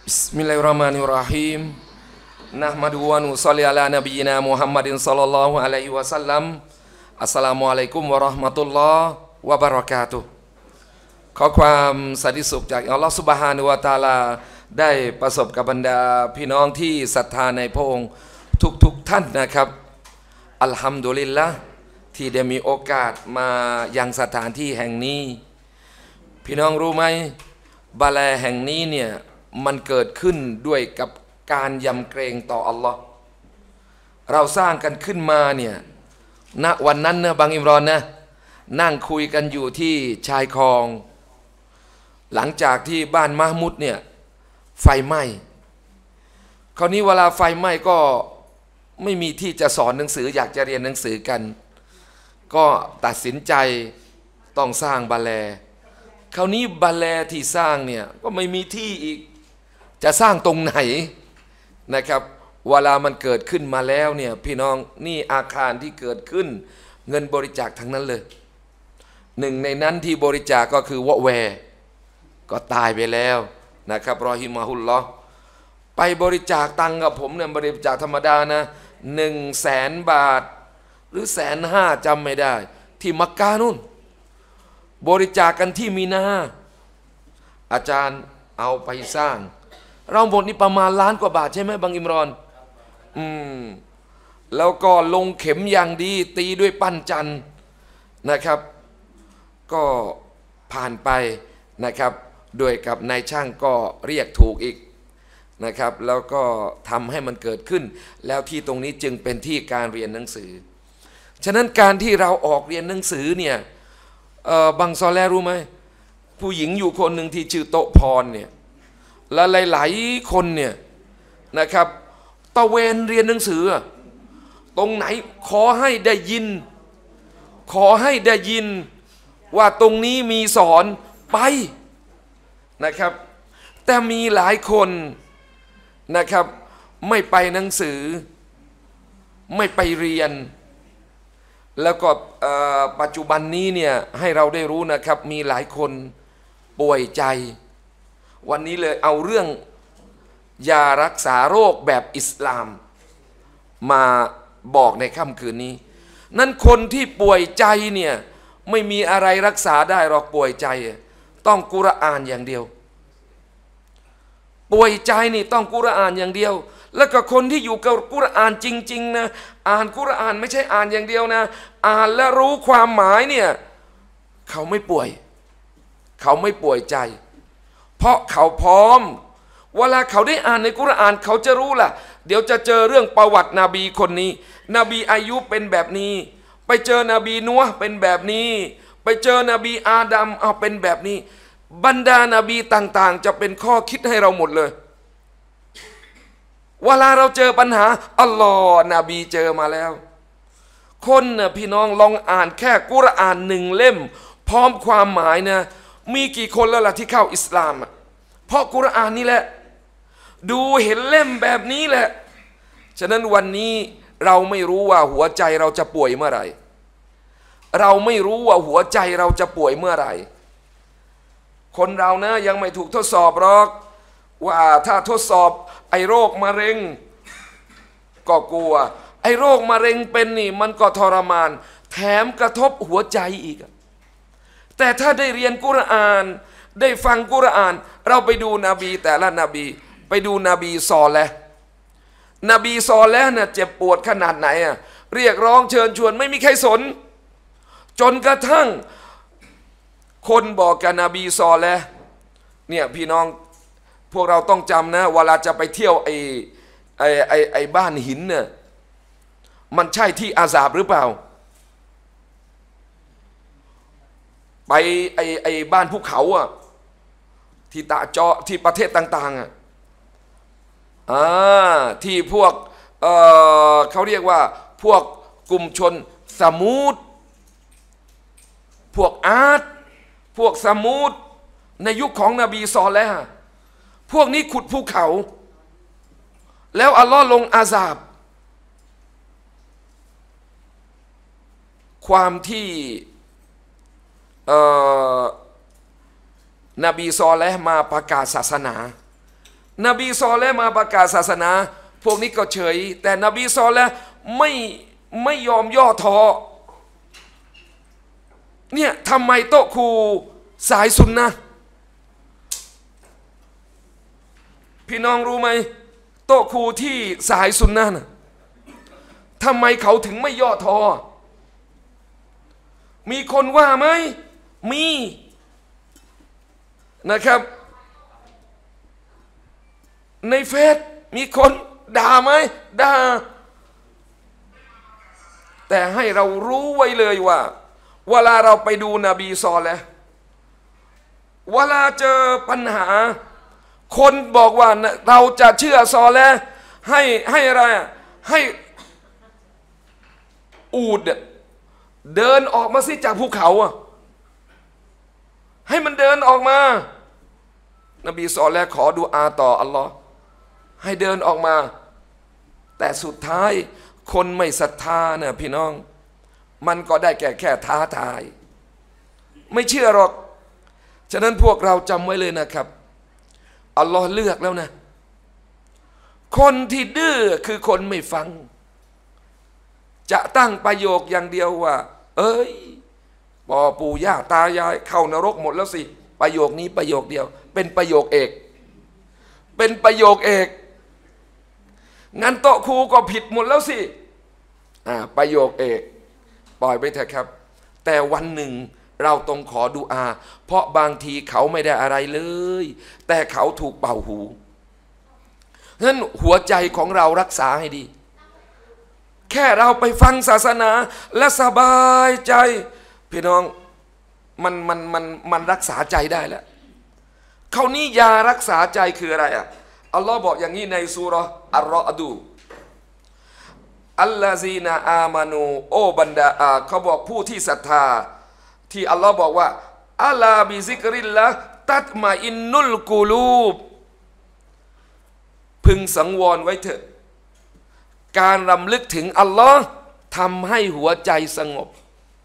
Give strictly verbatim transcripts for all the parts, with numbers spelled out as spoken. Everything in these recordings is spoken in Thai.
Bismillahirrahmanirrahim. Nahmaduhu wa nusalli ala nabiyyina Muhammadin sallallahu alaihi wasallam. Assalamualaikum warahmatullahi wabarakatuh.ขอความสันติสุขจากอัลลอฮฺซุบฮานะฮูวะตะอาลาได้ประสบกับบรรดาพี่น้องที่ศรัทธาในพระองค์ทุกๆท่านนะครับอัลฮัมดุลิลละห์ที่ได้มีโอกาสมายังสถานที่แห่งนี้พี่น้องรู้ไหมบาแลแห่งนี้เนี่ยมันเกิดขึ้นด้วยกับการยำเกรงต่ออัลลอฮ์เราสร้างกันขึ้นมาเนี่ยณวันนั้นนะบางอิมรอนนะนั่งคุยกันอยู่ที่ชายคลองหลังจากที่บ้านมะมุดเนี่ยไฟไหม้คราวนี้เวลาไฟไหม้ก็ไม่มีที่จะสอนหนังสืออยากจะเรียนหนังสือกันก็ตัดสินใจต้องสร้างบาแลคราวนี้บาแลที่สร้างเนี่ยก็ไม่มีที่อีกจะสร้างตรงไหนนะครับเวลามันเกิดขึ้นมาแล้วเนี่ยพี่น้องนี่อาคารที่เกิดขึ้นเงินบริจาคทั้งนั้นเลยหนึ่งในนั้นที่บริจาคก็คือวะแวก็ตายไปแล้วนะครับรอฮิมาฮุลลอฮ์ไปบริจาคตังกับผมเนี่ยบริจาคธรรมดานะหนึ่งแสนบาทหรือแสนห้าจำไม่ได้ที่มักกะนู่นบริจาคกันที่มีนาอาจารย์เอาไปสร้างเราหมดนี่ประมาณล้านกว่าบาทใช่ไหมบางอิมรอนอืมแล้วก็ลงเข็มอย่างดีตีด้วยปั้นจันนะครับก็ผ่านไปนะครับโดยกับนายช่างก็เรียกถูกอีกนะครับแล้วก็ทำให้มันเกิดขึ้นแล้วที่ตรงนี้จึงเป็นที่การเรียนหนังสือฉะนั้นการที่เราออกเรียนหนังสือเนี่ยบางซอแลรู้ไหมผู้หญิงอยู่คนหนึ่งที่ชื่อโตพรเนี่ยและหลายๆคนเนี่ยนะครับตะเวนเรียนหนังสือตรงไหนขอให้ได้ยินขอให้ได้ยินว่าตรงนี้มีสอนไปนะครับแต่มีหลายคนนะครับไม่ไปหนังสือไม่ไปเรียนแล้วก็ปัจจุบันนี้เนี่ยให้เราได้รู้นะครับมีหลายคนป่วยใจวันนี้เลยเอาเรื่องยารักษาโรคแบบอิสลามมาบอกในค่ำคืนนี้นั่นคนที่ป่วยใจเนี่ยไม่มีอะไรรักษาได้หรอกป่วยใจต้องกุรอานอย่างเดียวป่วยใจนี่ต้องกุรอานอย่างเดียวแล้วก็คนที่อยู่กับกุรอานจริงๆนะอ่านกุรอานไม่ใช่อ่านอย่างเดียวนะอ่านและรู้ความหมายเนี่ยเขาไม่ป่วยเขาไม่ป่วยใจเพราะเขาพร้อมเวลาเขาได้อ่านในกุรอานเขาจะรู้ล่ะเดี๋ยวจะเจอเรื่องประวัตินบีคนนี้นบีอายุเป็นแบบนี้ไปเจอนบีนัวเป็นแบบนี้ไปเจอนบีอาดัมเอาเป็นแบบนี้บรรดานาบีต่างๆจะเป็นข้อคิดให้เราหมดเลยเวลาเราเจอปัญหาอัลลอฮ์นบีเจอมาแล้วคนน่ะพี่น้องลองอ่านแค่กุรอานหนึ่งเล่มพร้อมความหมายนะมีกี่คนแล้วล่ะที่เข้าอิสลามเพราะกุรอานนี่แหละดูเห็นเล่มแบบนี้แหละฉะนั้นวันนี้เราไม่รู้ว่าหัวใจเราจะป่วยเมื่อไหร่เราไม่รู้ว่าหัวใจเราจะป่วยเมื่อไหร่คนเรานะยังไม่ถูกทดสอบหรอกว่าถ้าทดสอบไอ้โรคมะเร็งก็กลัวไอ้โรคมะเร็งเป็นนี่มันก็ทรมานแถมกระทบหัวใจอีกแต่ถ้าได้เรียนกุรอานได้ฟังกุรอานเราไปดูนบีแต่ละนบีไปดูนบีซอเลห์นบีซอเลห์เนี่ยเจ็บปวดขนาดไหนอ่ะเรียกร้องเชิญชวนไม่มีใครสนจนกระทั่งคนบอกกับนบีซอเลห์เนี่ยพี่น้องพวกเราต้องจำนะเวลาจะไปเที่ยวไอ้ไอ้ไอ้ไอ้บ้านหินเนี่ยมันใช่ที่อาซาบหรือเปล่าไปไอ้ไอ้บ้านภูเขาอ่ะที่ตะเจาะที่ประเทศต่างๆอ่ะอ่าที่พวกเอ่อเขาเรียกว่าพวกกลุ่มชนสมูดพวกอาร์ตพวกสมูดในยุคของนบีซอเลห์พวกนี้ขุดภูเขาแล้วอัลลอฮ์ลงอาซาบความที่เอ่อนบีซอเลห์มาประกาศศาสนานบีซอเลห์มาประกาศศาสนาพวกนี้ก็เฉยแต่นบีซอเลห์ไม่ไม่ยอมย่อท้อเนี่ยทำไมโต๊ะครูสายซุนนะห์พี่น้องรู้ไหมโต๊ะครูที่สายซุนนะห์น่ะทำไมเขาถึงไม่ย่อท้อมีคนว่าไหมมีนะครับในเฟซมีคนด่าไหมด่าแต่ให้เรารู้ไว้เลยว่าเวลาเราไปดูนบีซอเลห์เวลาเจอปัญหาคนบอกว่าเราจะเชื่อซอเลห์ให้ให้อะไรให้อูฐเดินออกมาสิจากภูเขาอ่ะให้มันเดินออกมานบีซอเลห์ขอดุอาต่ออัลลอฮ์ให้เดินออกมาแต่สุดท้ายคนไม่ศรัทธาเนี่ยพี่น้องมันก็ได้แก่แค่ท้าทายไม่เชื่อหรอกฉะนั้นพวกเราจำไว้เลยนะครับอัลลอฮ์เลือกแล้วนะคนที่ดื้อคือคนไม่ฟังจะตั้งประโยคอย่างเดียวว่าเอ้ยปอปู่ย่าตายายเข้านรกหมดแล้วสิประโยคนี้ประโยคเดียวเป็นประโยคเอกเป็นประโยคเอกงั้นโต๊ะครูก็ผิดหมดแล้วสิอ่าประโยคเอกปล่อยไปเถอะครับแต่วันหนึ่งเราต้องขอดุอาเพราะบางทีเขาไม่ได้อะไรเลยแต่เขาถูกเป่าหูฉะนั้นหัวใจของเรารักษาให้ดีแค่เราไปฟังศาสนาและสบายใจพี่น้องมันมันมันมันรักษาใจได้แล้วเขานี่ยารักษาใจคืออะไรอ่ะอัลลอฮ์บอกอย่างนี้ในซูเราะห์อัรรอดูอัลลาซีนาอามานูโอบรรดาเขาบอกผู้ที่ศรัทธาที่อัลลอฮ์บอกว่าอัลาบิซิกริลละตัตมาอินนุลกูลูบพึงสังวรไว้เถอะการรำลึกถึงอัลลอฮ์ทำให้หัวใจสงบ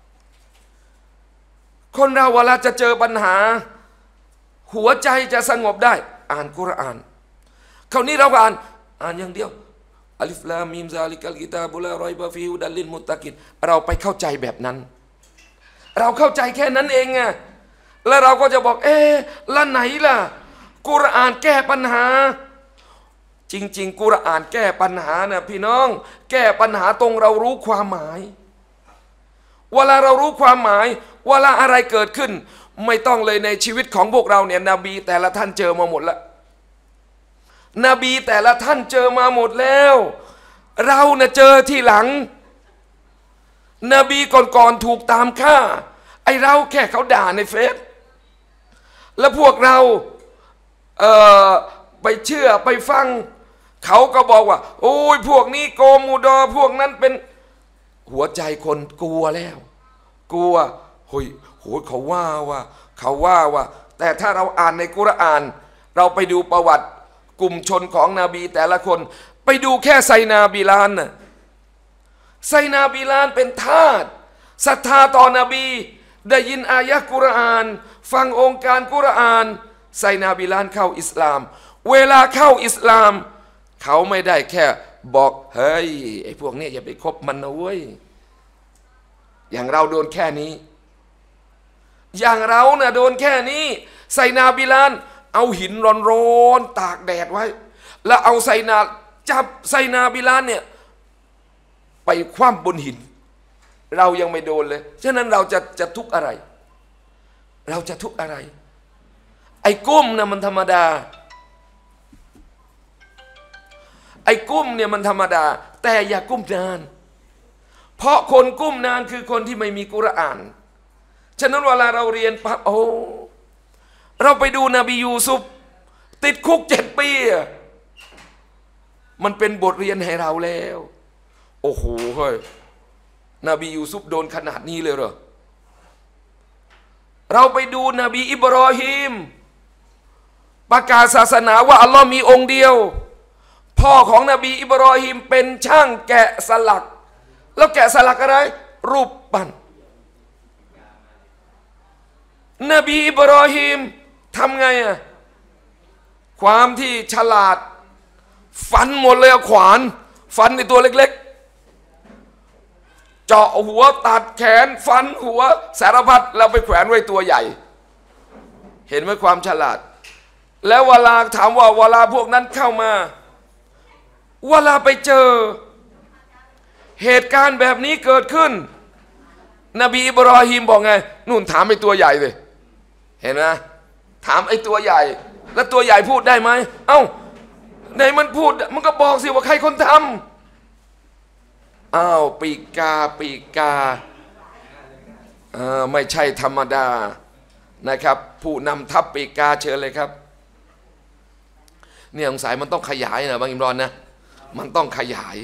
คนเราเวลาจะเจอปัญหาหัวใจจะสงบได้อ่านกุรอานคราวนี้เราอ่านอ่านอย่างเดียวอัลิฟลามิมซาลิกัลกิตาบุลารอยบะฟีฮุดัลลิลมุตตะกินเราไปเข้าใจแบบนั้นเราเข้าใจแค่นั้นเองไงแล้วเราก็จะบอกเอ๊ะละไหนล่ะกุรอานแก้ปัญหาจริงๆกุรอานแก้ปัญหานะพี่น้องแก้ปัญหาตรงเรารู้ความหมายเวลาเรารู้ความหมายเวลาอะไรเกิดขึ้นไม่ต้องเลยในชีวิตของพวกเราเนี่ยนบีแต่ละท่านเจอมาหมดแล้วนบีแต่ละท่านเจอมาหมดแล้วเราเน่ะเจอที่หลังนบีก่อนๆถูกตามฆ่าไอเราแค่เขาด่าในเฟซแล้วพวกเราเอ่อไปเชื่อไปฟังเขาก็บอกว่าโอ้ยพวกนี้โกมูดอพวกนั้นเป็นหัวใจคนกลัวแล้วกลัวโฮ้ยโหเขาว่าว่าเขาว่าว่าแต่ถ้าเราอ่านในกุรอานเราไปดูประวัติกลุ่มชนของนบีแต่ละคนไปดูแค่ไซนาบิลานน่ะไซนาบิลานเป็นทาสศรัทธาต่อนบีได้ยินอายะห์กุรอานฟังองค์การกุรอานไซนาบิลานเข้าอิสลามเวลาเข้าอิสลามเขาไม่ได้แค่บอกเฮ้ยไอ้พวกนี้อย่าไปคบมันนะเว้ยอย่างเราโดนแค่นี้อย่างเราน่ะโดนแค่นี้ไซนาบิลานเอาหินร้อนๆตากแดดไว้แล้วเอาไซนาจับไซนาบิลานเนี่ยไปคว่ำบนหินเรายังไม่โดนเลยฉะนั้นเราจะจะทุกข์อะไรเราจะทุกข์อะไรไอ้กุ้มเนี่ยมันธรรมดาไอ้กุ้มเนี่ยมันธรรมดาแต่อย่ากุ้มนานเพราะคนกุ้มนานคือคนที่ไม่มีกุรอานฉะนั้นเวลาเราเรียนปั๊บโอ้เราไปดูนบียูซุฟติดคุกเจ็ดปีมันเป็นบทเรียนให้เราแล้วโอ้โหเฮ้ยนบียูซุฟโดนขนาดนี้เลยเหรอเราไปดูนบีอิบรอฮีมประกาศศาสนาว่าอัลลอฮ์มีองค์เดียวพ่อของนบีอิบรอฮีมเป็นช่างแกะสลักแล้วแกะสลักอะไรรูปปั้นนบีอิบรอฮีมทำไงอ่ะความที่ฉลาดฟันหมดเลยขวานฟันในตัวเล็กๆเจาะหัวตัดแขนฟันหัวสารพัดเราไปแขวนไว้ตัวใหญ่เห็นไหมความฉลาดแล้วเวลาถามว่าเวลาพวกนั้นเข้ามาเวลาไปเจอเหตุการณ์แบบนี้เกิดขึ้นนบีอิบรอฮีมบอกไงนู่นถามไอ้ตัวใหญ่เลยเห็นไหมถามไอ้ตัวใหญ่แล้วตัวใหญ่พูดได้ไหมเอ้าไหนมันพูดมันก็บอกสิว่าใครคนทำอ้าวปีกาปีกาอ่าไม่ใช่ธรรมดานะครับผู้นำทัพปีกาเชิญเลยครับเนี่ยสงสัยมันต้องขยายนะบางอิมรอนนะมันต้องขยาย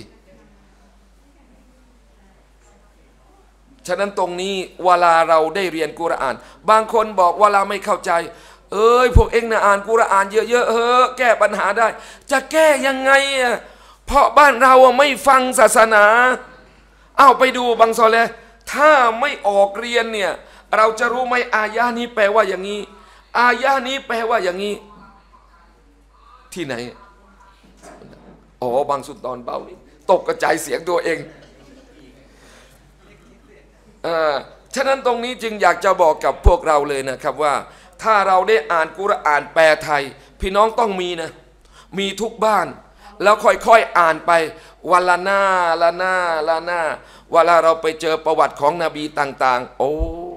ฉะนั้นตรงนี้เวลาเราได้เรียนกุรอานบางคนบอกเวลาไม่เข้าใจเอ้ยพวกเอ็งนะอ่านกุรอานเยอะๆเฮ้แก้ปัญหาได้จะแก้ยังไงอ่ะเพราะบ้านเราไม่ฟังศาสนาอ้าวไปดูบางซอเลถ้าไม่ออกเรียนเนี่ยเราจะรู้ไหมอายะนี้แปลว่าอย่างนี้อายะนี้แปลว่าอย่างนี้ที่ไหนอ๋อบางสุดตอนเบานี่ตกกระจายเสียงตัวเองอ่าฉะนั้นตรงนี้จึงอยากจะบอกกับพวกเราเลยนะครับว่าถ้าเราได้อ่านกุรอานแปลไทยพี่น้องต้องมีนะมีทุกบ้านแล้วค่อยๆอ่านไปวันละหน้าละหน้าละหน้าเวลาเราไปเจอประวัติของนบีต่างๆโอ้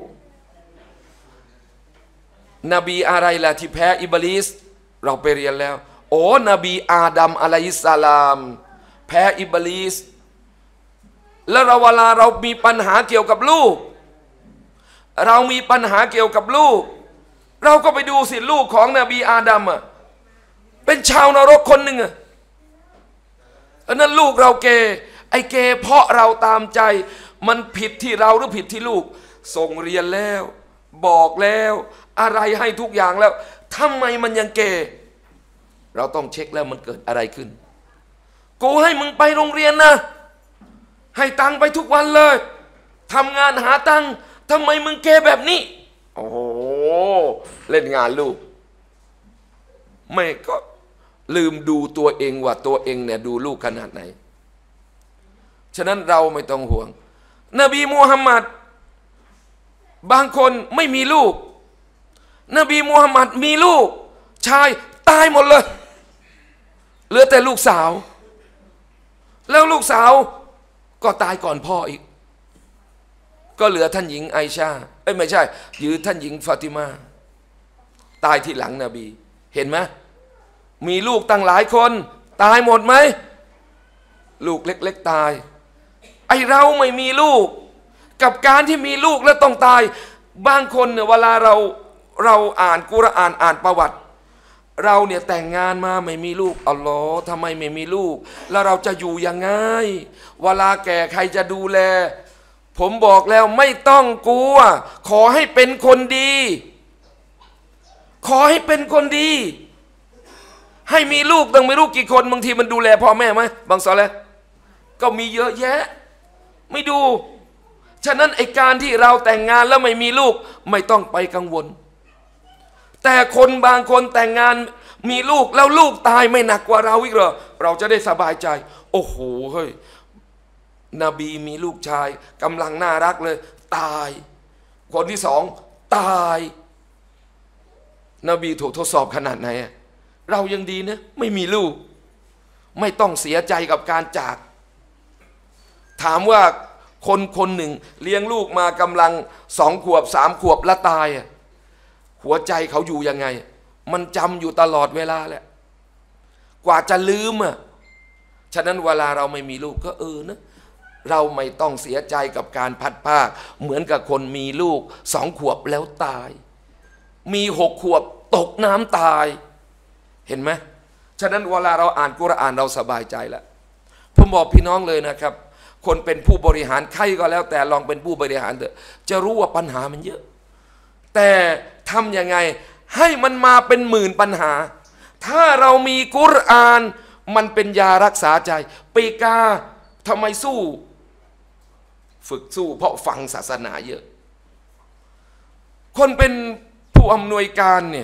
นบีอะไรล่ะที่แพ้อิบลิสเราไปเรียนแล้วโอ้นบีอาดัมอะลัยฮิสสลามแพ้อิบลิสแล้วเราเวลาเรามีปัญหาเกี่ยวกับลูกเรามีปัญหาเกี่ยวกับลูกเราก็ไปดูสิลูกของนบีอาดัมอ่ะเป็นชาวนรกคนหนึ่งอ่ะอันนั้นลูกเราเกไอเกเพราะเราตามใจมันผิดที่เราหรือผิดที่ลูกส่งเรียนแล้วบอกแล้วอะไรให้ทุกอย่างแล้วทำไมมันยังเกเราต้องเช็คแล้วมันเกิดอะไรขึ้นกูให้มึงไปโรงเรียนนะให้ตังไปทุกวันเลยทำงานหาตังทำไมมึงเกแบบนี้โอ้โหเล่นงานลูกไม่ก็ลืมดูตัวเองว่าตัวเองเนี่ยดูลูกขนาดไหนฉะนั้นเราไม่ต้องห่วงนบีมูฮัมมัดบางคนไม่มีลูกนบีมูฮัมมัดมีลูกชายตายหมดเลยเหลือแต่ลูกสาวแล้วลูกสาวก็ตายก่อนพ่ออีกก็เหลือท่านหญิงไอชาเอ้ยไม่ใช่ยืนท่านหญิงฟาติมาตายที่หลังนบีเห็นไหมมีลูกตั้งหลายคนตายหมดไหมลูกเล็กๆตายไอเราไม่มีลูกกับการที่มีลูกแล้วต้องตายบางคนเนี่ยเวลาเราเราอ่านกุรอานอ่านประวัติเราเนี่ยแต่งงานมาไม่มีลูกอัลลอฮ์ทำไมไม่มีลูกแล้วเราจะอยู่ยังไงเวลาแก่ใครจะดูแลผมบอกแล้วไม่ต้องกลัวขอให้เป็นคนดีขอให้เป็นคนดีให้มีลูกต้องไม่รู้กี่คนบางทีมันดูแลพ่อแม่ไหมบางสอแล้วก็มีเยอะแยะไม่ดูฉะนั้นไอการที่เราแต่งงานแล้วไม่มีลูกไม่ต้องไปกังวลแต่คนบางคนแต่งงานมีลูกแล้วลูกตายไม่หนักกว่าเราอีกเหรอเราจะได้สบายใจโอ้โหเฮ้ยนบีมีลูกชายกำลังน่ารักเลยตายคนที่สองตายนบีถูกทดสอบขนาดไหนเรายังดีนะไม่มีลูกไม่ต้องเสียใจกับการจากถามว่าคนคนหนึ่งเลี้ยงลูกมากำลังสองขวบสามขวบแล้วตายหัวใจเขาอยู่ยังไงมันจำอยู่ตลอดเวลาแหละกว่าจะลืมอ่ะฉะนั้นเวลาเราไม่มีลูกก็เออนะเราไม่ต้องเสียใจกับการพัดภาคเหมือนกับคนมีลูกสองขวบแล้วตายมีหกขวบตกน้ำตายเห็นไหมฉะนั้นเวลาเราอ่านกุรอานเราสบายใจแล้วผมบอกพี่น้องเลยนะครับคนเป็นผู้บริหารใครก็แล้วแต่ลองเป็นผู้บริหารเถอะจะรู้ว่าปัญหามันเยอะแต่ทำยังไงให้มันมาเป็นหมื่นปัญหาถ้าเรามีกุรอานมันเป็นยารักษาใจปีกาทำไมสู้ฝึกสู้เพราะฟังศาสนาเยอะคนเป็นผู้อำนวยการเนี่ย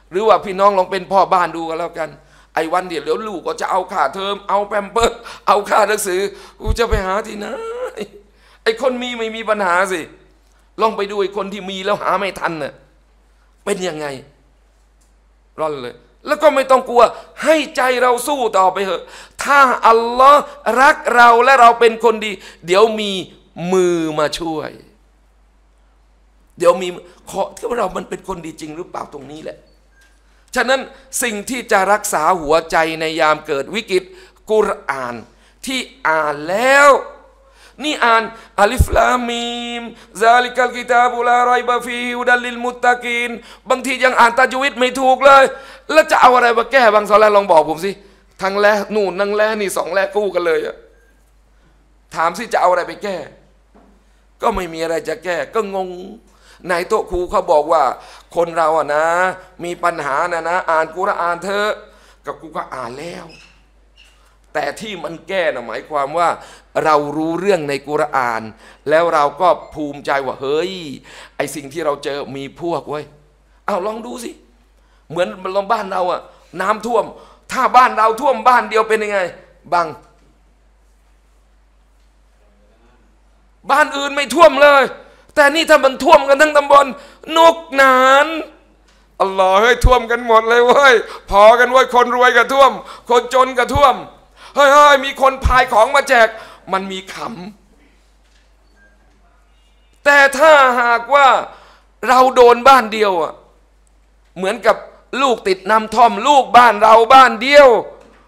หรือว่าพี่น้องลองเป็นพ่อบ้านดูกันแล้วกันไอ้วันเดียวเดี๋ยวลูกก็จะเอาค่าเทอมเอาแปมเปิร์สเอาค่าหนังสือกูจะไปหาที่ไหนไอ้คนมีไม่มีปัญหาสิลองไปดูไอ้คนที่มีแล้วหาไม่ทันน่ะเป็นยังไงร่อนเลยแล้วก็ไม่ต้องกลัวให้ใจเราสู้ต่อไปเถอะถ้าอัลลอฮ์รักเราและเราเป็นคนดีเดี๋ยวมีมือมาช่วยเดี๋ยวมีขอที่ว่าเรามันเป็นคนดีจริงหรือเปล่าตรงนี้แหละฉะนั้นสิ่งที่จะรักษาหัวใจในยามเกิดวิกฤตกุรอานที่อ่านแล้วนี่อ่านอัลิฟลามีมซาลิกัลกิตาบุลารอยบะฟีฮุดัลลิลมุตตะกีนบางทียังอ่านตะจวิดไม่ถูกเลยแล้วจะเอาอะไรมาแก้บางซอแล้วลองบอกผมสิทั้งแลนู่นนั่งแลนี่สองแลกู้กันเลยอะถามสิจะเอาอะไรไปแก้ก็ไม่มีอะไรจะแก้ก็งงในโต๊ะครูเขาบอกว่าคนเราอะนะมีปัญหานะนะอ่านกุรอานเถอะกับกูก็อ่านแล้วแต่ที่มันแก้นะหมายความว่าเรารู้เรื่องในกุรอานแล้วเราก็ภูมิใจว่าเฮ้ยไอสิ่งที่เราเจอมีพวกเว้ยเอาลองดูสิเหมือนลองบ้านเราอะน้ำท่วมถ้าบ้านเราท่วมบ้านเดียวเป็นยังไงบังบ้านอื่นไม่ท่วมเลยแต่นี่ถ้ามันท่วมกันทั้งตำบลนกหนานอัลลอฮ์เฮ้ยท่วมกันหมดเลยเว้ยพอกันเว้ยคนรวยก็ท่วมคนจนก็ท่วมเฮ้ยเฮ้ยมีคนพายของมาแจกมันมีขำแต่ถ้าหากว่าเราโดนบ้านเดียวอ่ะเหมือนกับลูกติดน้ำท่อมลูกบ้านเราบ้านเดียว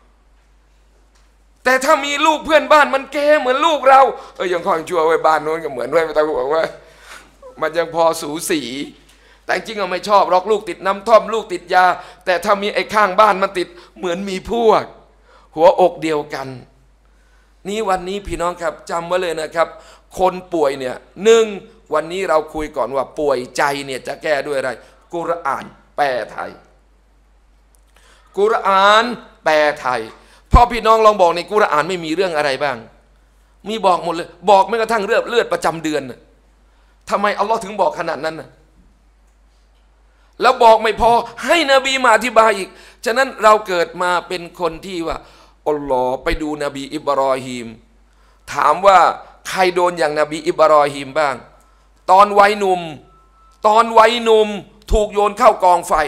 แต่ถ้ามีลูกเพื่อนบ้านมันแก่เหมือนลูกเราเออยังค่อยชั่วไว้บ้านโน้นก็เหมือนไว้ไม่ต้องห่วงว่ามันยังพอสูสีแต่จริงๆเราไม่ชอบหรอกลูกติดน้ำท่อมลูกติดยาแต่ถ้ามีไอ้ข้างบ้านมันติดเหมือนมีพวกหัวอกเดียวกันนี้วันนี้พี่น้องครับจำไว้เลยนะครับคนป่วยเนี่ยหนึ่งวันนี้เราคุยก่อนว่าป่วยใจเนี่ยจะแก้ด้วยอะไรกุรอานแปลไทยกุรอานแปลไทยพ่อพี่น้องลองบอกในกุรอานไม่มีเรื่องอะไรบ้างมีบอกหมดเลยบอกแม้กระทั่งเลือดเลือดประจำเดือนทำไมอัลลอฮ์ถึงบอกขนาดนั้นนะแล้วบอกไม่พอให้นบีมาอธิบายอีกฉะนั้นเราเกิดมาเป็นคนที่ว่าอัลลอฮ์ไปดูนบีอิบรอฮีมถามว่าใครโดนอย่างนบีอิบรอฮีมบ้างตอนวัยหนุ่มตอนวัยหนุ่มถูกโยนเข้ากองไฟ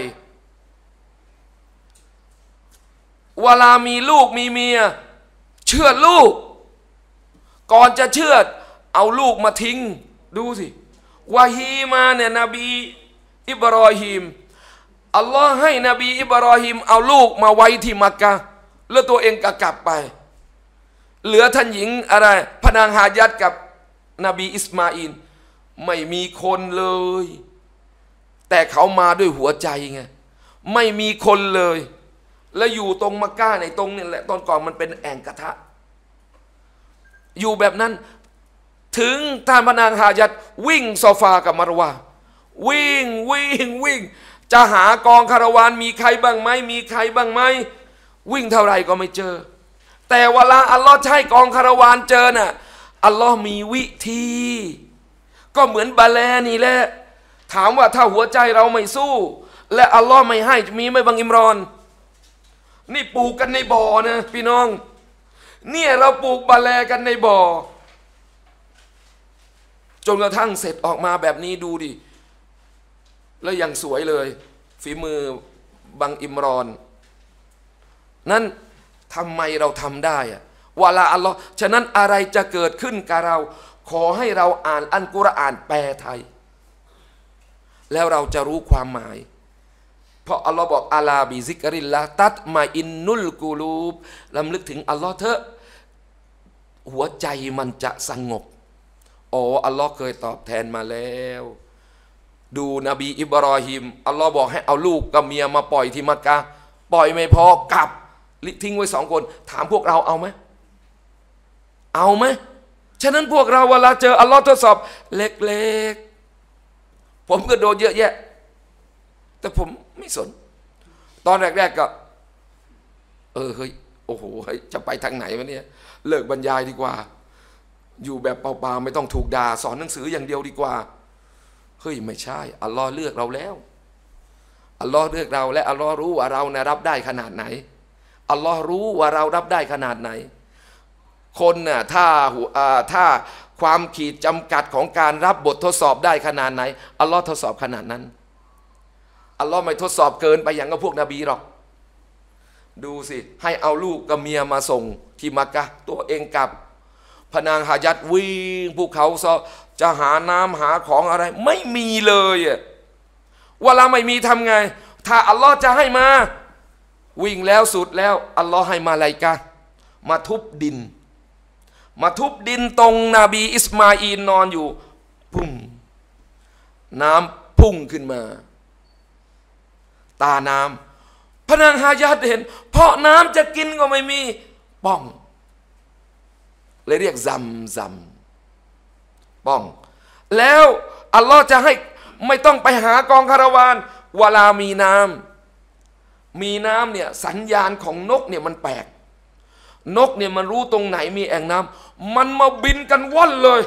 เวลามีลูกมีเมียเชือดลูกก่อนจะเชือดเอาลูกมาทิ้งดูสิวะฮีมาเนี่ยนบีอิบรอฮีมอัลลอฮ์ให้นบีอิบรอฮีมเอาลูกมาไว้ที่มักกะห์แล้วตัวเองก็กลับไปเหลือท่านหญิงอะไรพนางฮาญัดกับนบีอิสมาอิลไม่มีคนเลยแต่เขามาด้วยหัวใจไงไม่มีคนเลยแล้วอยู่ตรงมักกะห์ในตรงนี่แหละตอนก่อนมันเป็นแอ่งกระทะอยู่แบบนั้นถึงท่านพนางฮาญัดวิ่งโซฟากับมารวาวิ่งวิ่งวิ่งจะหากองคาราวานมีใครบ้างไหมมีใครบ้างไหมวิ่งเท่าไรก็ไม่เจอแต่เวลาอัลลอฮ์ใช้กองคาราวานเจอน่ะอัลลอฮ์มีวิธีก็เหมือนบาแลนี่แหละถามว่าถ้าหัวใจเราไม่สู้และอัลลอฮ์ไม่ให้มีไหมบังอิมรอนนี่ปลูกกันในบ่อนะพี่น้องเนี่ยเราปลูกบาแลกันในบ่อจนกระทั่งเสร็จออกมาแบบนี้ดูดิแล้วยังสวยเลยฝีมือบังอิมรอนนั้นทำไมเราทำได้อะวะลาอัลลอฮ์ฉะนั้นอะไรจะเกิดขึ้นกับเราขอให้เราอ่านอัลกุรอานแปลไทยแล้วเราจะรู้ความหมายเพราะอัลลอฮ์บอกอาลาบิซิกริลละตัดมาอินนุลกูลูบลำลึกถึงอัลลอฮ์เถอะหัวใจมันจะสงบอ๋ออัลลอฮ์เคยตอบแทนมาแล้วดูนบีอิบรอฮิมอัลลอฮ์บอกให้เอาลูกกับเมียมาปล่อยที่มักกะห์ปล่อยไม่พอกลับทิ้งไว้สองคนถามพวกเราเอาไหมเอาไหมฉะนั้นพวกเราเวลาเจออัลลอฮ์ทดสอบเล็กๆผมก็โดนเยอะแยะแต่ผมไม่สนตอนแรกๆก็เออเฮ้ยโอ้โหจะไปทางไหนวะเนี่ยเลิกบรรยายดีกว่าอยู่แบบเปล่าๆไม่ต้องถูกด่าสอนหนังสืออย่างเดียวดีกว่าเฮ้ยไม่ใช่อัลลอฮ์เลือกเราแล้วอัลลอฮ์เลือกเราและอัลลอฮ์รู้ว่าเราเนี่ยรับได้ขนาดไหนอัลลอฮ์รู้ว่าเรารับได้ขนาดไหนคนน่ะถ้าถ้าความขีดจำกัดของการรับบททดสอบได้ขนาดไหนอัลลอฮ์ทดสอบขนาดนั้นอัลลอฮ์ไม่ทดสอบเกินไปอย่างกับพวกนบีหรอกดูสิให้เอาลูกกับเมียมาส่งที่มักกะห์ตัวเองกลับพนางฮาญัดวิ่งภูเขาซอจะหาน้ำหาของอะไรไม่มีเลยอ่ะเวลาไม่มีทำไงถ้าอัลลอฮ์จะให้มาวิ่งแล้วสุดแล้วอัลลอฮ์ให้มาลาอิกะฮ์มาทุบดินมาทุบดินตรงนบีอิสมาอีลนอนอยู่พุ่งน้ำพุ่งขึ้นมาตาน้ำพนางฮาญัดเห็นเพราะน้ำจะกินก็ไม่มีป้องเลยเรียกซัมซัมป้องแล้วอัลลอฮ์จะให้ไม่ต้องไปหากองคาราวานเวลามีน้ำมีน้ำเนี่ยสัญญาณของนกเนี่ยมันแปลกนกเนี่ยมันรู้ตรงไหนมีแอ่งน้ำมันมาบินกันว่อนเลย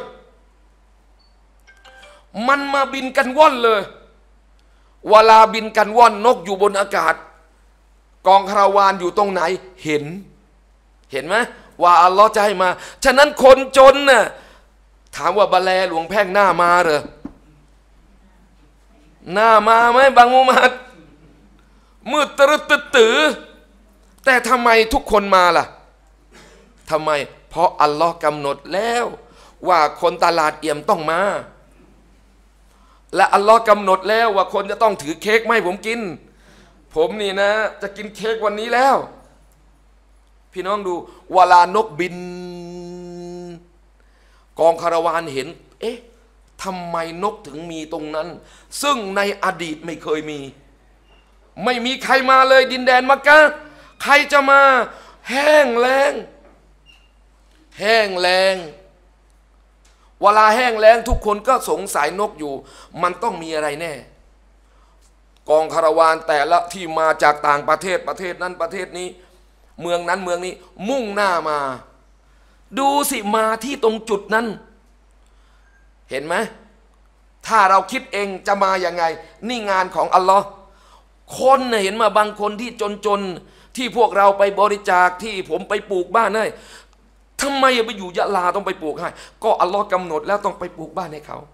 มันมาบินกันว่อนเลยเวลาบินกันว่อนนกอยู่บนอากาศกองคาราวานอยู่ตรงไหนเห็นเห็นไหมว่าอัลลอฮ์จะให้มาฉะนั้นคนจนน่ะถามว่าบะแลหลวงแพ่งหน้ามาเหรอหน้ามาไหมบางมุฮัมมัดมืดตรึดตื้อแต่ทำไมทุกคนมาล่ะทำไมเพราะอัลลอฮ์กำหนดแล้วว่าคนตลาดเอี่ยมต้องมาและอัลลอฮ์กำหนดแล้วว่าคนจะต้องถือเค้กให้ผมกินผมนี่นะจะกินเค้กวันนี้แล้วพี่น้องดูเวลานกบินกองคาราวานเห็นเอ๊ะทำไมนกถึงมีตรงนั้นซึ่งในอดีตไม่เคยมีไม่มีใครมาเลยดินแดนมักกะห์ใครจะมาแห้งแล้งแห้งแล้งเวลาแห้งแล้งทุกคนก็สงสัยนกอยู่มันต้องมีอะไรแน่กองคาราวานแต่ละที่มาจากต่างประเทศประเทศนั้นประเทศนี้เมืองนั้นเมืองนี้มุ่งหน้ามาดูสิมาที่ตรงจุดนั้นเห็นไหมถ้าเราคิดเองจะมาอย่างไงนี่งานของอัลลอฮ์คนเห็นมาบางคนที่จนๆที่พวกเราไปบริจาคที่ผมไปปลูกบ้านให้ทำไมไปอยู่ยะลาต้องไปปลูกให้ก็อัลลอฮ์กำหนดแล้วต้องไปปลูกบ้านให้เขา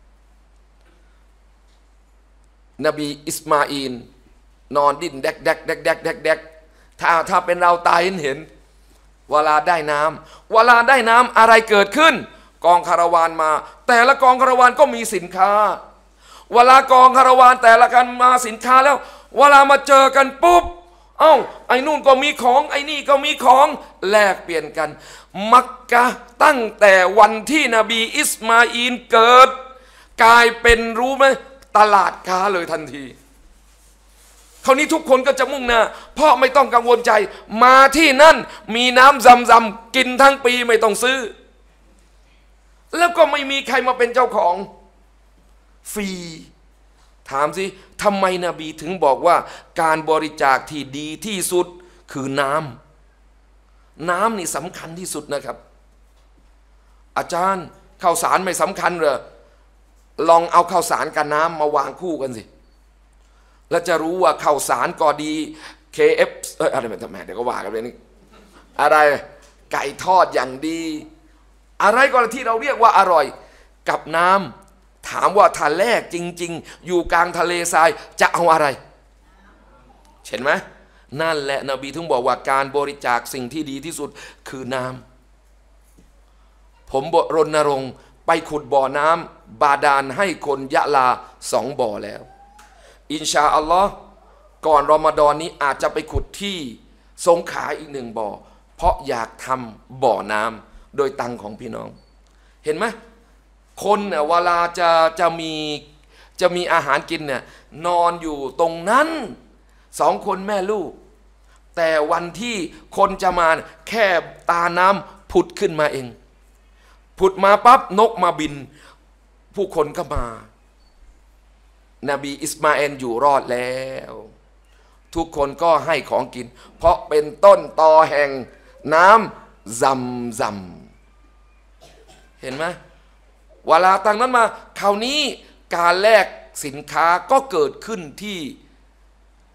นบีอิสมาอีลนอนดิ้นแดกแดกแดกแดกแดกแดกถ้าถ้าเป็นเราตายเห็นเวลาได้น้ำเวลาได้น้ำอะไรเกิดขึ้นกองคาราวานมาแต่ละกองคาราวานก็มีสินค้าเวลากองคาราวานแต่ละกันมาสินค้าแล้วเวลามาเจอกันปุ๊บเอ้าไอ้นู่นก็มีของไอ้นี่ก็มีของแลกเปลี่ยนกันมักกะห์ตั้งแต่วันที่นบีอิสมาอีลเกิดกลายเป็นรู้ไหมตลาดค้าเลยทันทีคราวนี้ทุกคนก็จะมุ่งหน้าเพราะไม่ต้องกังวลใจมาที่นั่นมีน้ำซัมซัมกินทั้งปีไม่ต้องซื้อแล้วก็ไม่มีใครมาเป็นเจ้าของฟรีถามสิทำไมนบีถึงบอกว่าการบริจาคที่ดีที่สุดคือน้ำน้ำนี่สำคัญที่สุดนะครับอาจารย์ข้าวสารไม่สำคัญเหรอลองเอาข้าวสารกับน้ำมาวางคู่กันสิแล้วจะรู้ว่าข้าวสารก็ดี เค เอฟ เอ้ยอะไรแบบนั้นเดี๋ยวก็ว่ากันเลยนี่อะไรไก่ทอดอย่างดีอะไรก็ที่เราเรียกว่าอร่อยกับน้ำถามว่าถ้าแรกจริงๆอยู่กลางทะเลทรายจะเอาอะไรเห็นไหมนั่นแหละนบีถึงบอกว่าการบริจาคสิ่งที่ดีที่สุดคือน้ำผมรณรงค์ไปขุดบ่อน้ำบาดาลให้คนยะลาสองบ่อแล้วอินชาอัลลอฮ์ก่อนรอมฎอนนี้อาจจะไปขุดที่สงขลาอีกหนึ่งบ่อเพราะอยากทำบ่อน้ำโดยตังของพี่น้องเห็นไหมคนเนี่ยเวลาจะจะมีจะมีอาหารกินเนี่ยนอนอยู่ตรงนั้นสองคนแม่ลูกแต่วันที่คนจะมาแค่ตาน้ำผุดขึ้นมาเองผุดมาปั๊บนกมาบินผู้คนก็มานบีอิสมาเอลอยู่รอดแล้วทุกคนก็ให้ของกินเพราะเป็นต้นตอแห่งน้ำซัมซัมเห็นไหมเวลาตั้งนั้นมาคราวนี้การแลกสินค้าก็เกิดขึ้นที่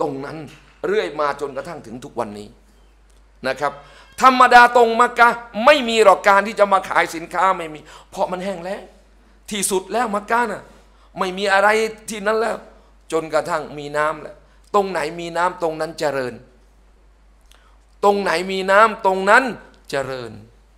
ตรงนั้นเรื่อยมาจนกระทั่งถึงทุกวันนี้นะครับธรรมดาตรงมักกะไม่มีหรอกการที่จะมาขายสินค้าไม่มีเพราะมันแห้งแล้งที่สุดแล้วมักกะน่ะไม่มีอะไรที่นั้นแล้วจนกระทั่งมีน้ำแล้วตรงไหนมีน้ำตรงนั้นเจริญตรงไหนมีน้ำตรงนั้นเจริญ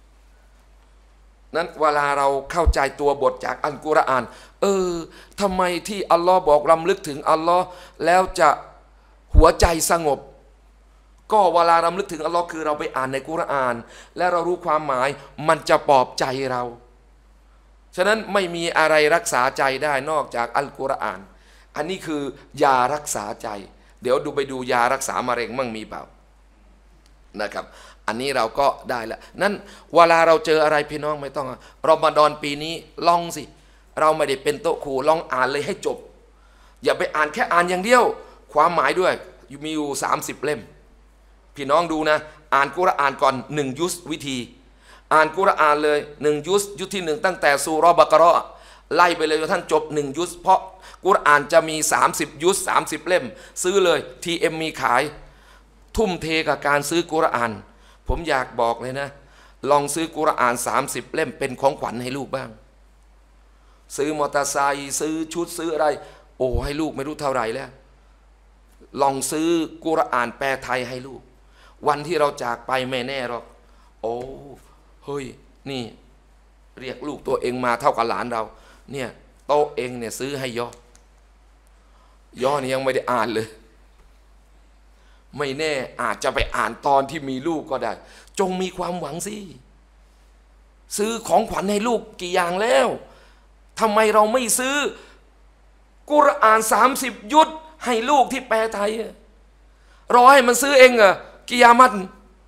นั้นเวลาเราเข้าใจตัวบทจากอัลกุรอานเออทำไมที่อัลลอฮ์บอกรำลึกถึงอัลลอฮ์แล้วจะหัวใจสงบก็เวลารำลึกถึงอัลลอฮ์คือเราไปอ่านในกุรอานและเรารู้ความหมายมันจะปลอบใจเราฉะนั้นไม่มีอะไรรักษาใจได้นอกจากอัลกุรอานอันนี้คือยารักษาใจเดี๋ยวดูไปดูยารักษามะเร็งมั่งมีเปล่านะครับอันนี้เราก็ได้แล้วนั้นเวลาเราเจออะไรพี่น้องไม่ต้องรอมฎอนปีนี้ลองสิเราไม่ได้เป็นโต๊ะครูลองอ่านเลยให้จบอย่าไปอ่านแค่อ่านอย่างเดียวความหมายด้วยมีอยู่สามสิบเล่มพี่น้องดูนะอ่านกุรอานก่อนหนึ่งยุสวิธีอ่านกุรอานเลยหนึ่งยุสยุสที่หนึ่งตั้งแต่ซูเราะห์บะเกาะเราะห์ไล่ไปเลยจนท่านจบหนึ่งยุสเพราะกุรอานจะมีสามสิบยุสสามสิบเล่มซื้อเลย ที เอ็ม มีขายทุ่มเทกับการซื้อกุรอานผมอยากบอกเลยนะลองซื้อกุรอานสามสิบเล่มเป็นของขวัญให้ลูกบ้างซื้อมอเตอร์ไซค์ซื้อชุดซื้ออะไรโอ้ให้ลูกไม่รู้เท่าไหร่แล้วลองซื้อกุรอานแปลไทยให้ลูกวันที่เราจากไปไม่แน่หรอกโอ้เฮ้ยนี่เรียกลูกตัวเองมาเท่ากับหลานเราเนี่ยโต๊ะเองเนี่ยซื้อให้ย่อย่อนี่ยังไม่ได้อ่านเลยไม่แน่อาจจะไปอ่านตอนที่มีลูกก็ได้จงมีความหวังสิซื้อของขวัญให้ลูกกี่อย่างแล้วทำไมเราไม่ซื้อกุรอานสามสิบยุทธให้ลูกที่แปลไทยรอให้มันซื้อเองเหรอกิยามัต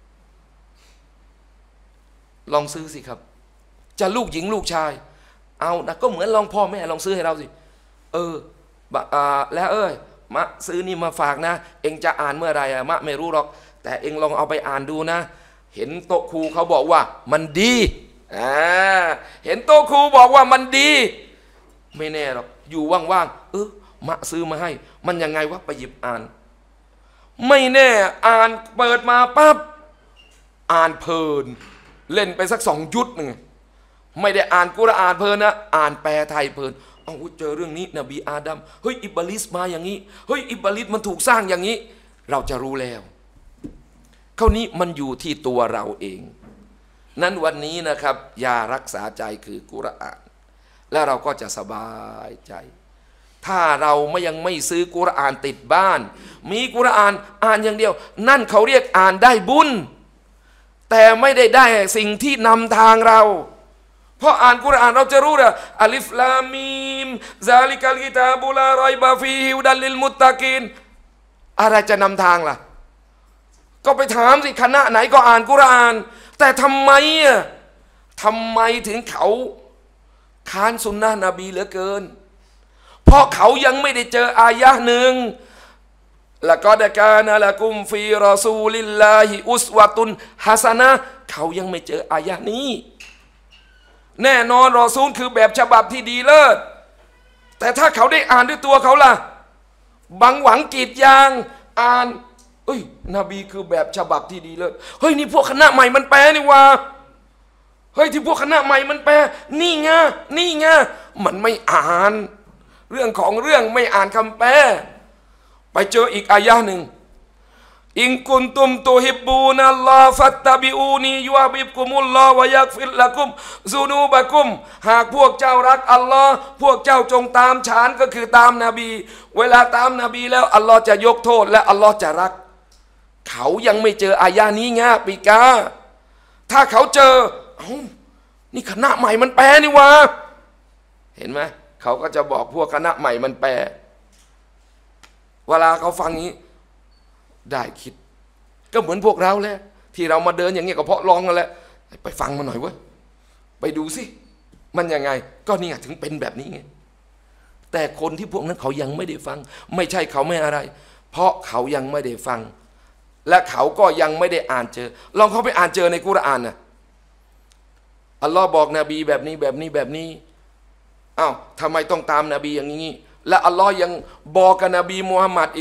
ลองซื้อสิครับจะลูกหญิงลูกชายเอานะก็เหมือนลองพ่อแม่ลองซื้อให้เราสิเออแล้วเอ้ยมะซื้อนี่มาฝากนะเองจะอ่านเมื่อไรอะมะไม่รู้หรอกแต่เองลองเอาไปอ่านดูนะเห็นโต๊ะครูเขาบอกว่ามันดีอ่าเห็นโต๊ะครูบอกว่ามันดีไม่แน่หรอกอยู่ว่างๆเออมะซื้อมาให้มันยังไงวะไปหยิบอ่านไม่แน่อ่านเปิดมาปั๊บอ่านเพลินเล่นไปสักสองยุทธหนึ่งไม่ได้อ่านกุรอานเพลินนะอ่านแปลไทยเพลินเอาเจอเรื่องนี้นบีอาดัมเฮ้ยอิบลิสมาอย่างนี้เฮ้ยอิบลิสมันถูกสร้างอย่างนี้เราจะรู้แล้วคราวนี้มันอยู่ที่ตัวเราเองนั้นวันนี้นะครับยารักษาใจคือกุรอานและเราก็จะสบายใจถ้าเราไม่ยังไม่ซื้อกุรอานติดบ้านมีกุรอานอ่านอย่างเดียวนั่นเขาเรียกอ่านได้บุญแต่ไม่ได้ได้สิ่งที่นำทางเราเพราะอ่านกุรอานเราจะรู้นะอัลิฟลามีมซาลิกัลกิตาบุลารอยบาฟีฮิวดัลลิลมุตตะกีนอะไรจะนำทางล่ะก็ไปถามสิคณะไหนก็อ่านกุรอานแต่ทำไมอ่ะทำไมถึงเขาค้านสุนนะนบีเหลือเกินเพราะเขายังไม่ได้เจออายะห์หนึ่งละกอดกานะละกุมฟีรอซูลิลลาฮิอุสวะตุนฮะซะนะห์เขายังไม่เจออายะห์นี้แน่นอนรอซูลคือแบบฉบับที่ดีเลิศแต่ถ้าเขาได้อ่านด้วยตัวเขาล่ะบังหวังกีดยางอ่านเอ้ยนบีคือแบบฉบับที่ดีเลิศเฮ้ยนี่พวกคณะใหม่มันแปลนี่ว่าเฮ้ยที่พวกคณะใหม่มันแปลนี่ไงนี่ไงมันไม่อ่านเรื่องของเรื่องไม่อ่านคำแปลไปเจออีกอายะห์หนึ่งอินกุนตุมตุฮิบบูนัลลอฮฟัตตะบิอูนียุฮบิบกุมุลลอฮวะยักฟิรละกุมซุนูบะกุมหากพวกเจ้ารักอัลลอฮ์พวกเจ้าจงตามฉันก็คือตามนบีเวลาตามนบีแล้วอัลลอฮ์จะยกโทษและอัลลอฮ์จะรักเขายังไม่เจออายะห์นี้ง่าปีกาถ้าเขาเจอเอ้านี่คณะใหม่มันแปลนี่วะเห็นไหมเขาก็จะบอกพวกคณะใหม่มันแปลเวลาเขาฟังนี้ได้คิดก็เหมือนพวกเราแหละที่เรามาเดินอย่างเงี้ยก็เพราะลองกันแหละไปฟังมาหน่อยเว้ยไปดูสิมันยังไงก็นี่ไงถึงเป็นแบบนี้ไงแต่คนที่พวกนั้นเขายังไม่ได้ฟังไม่ใช่เขาไม่อะไรเพราะเขายังไม่ได้ฟังและเขาก็ยังไม่ได้อ่านเจอลองเขาไปอ่านเจอในกุรอานนะอัลลอฮ์บอกนบีแบบนี้แบบนี้แบบนี้อ้าวทำไมต้องตามนบีอย่างนี้และอัลลอฮ์ยังบอกกับนบีมุฮัมมัดอีกอะ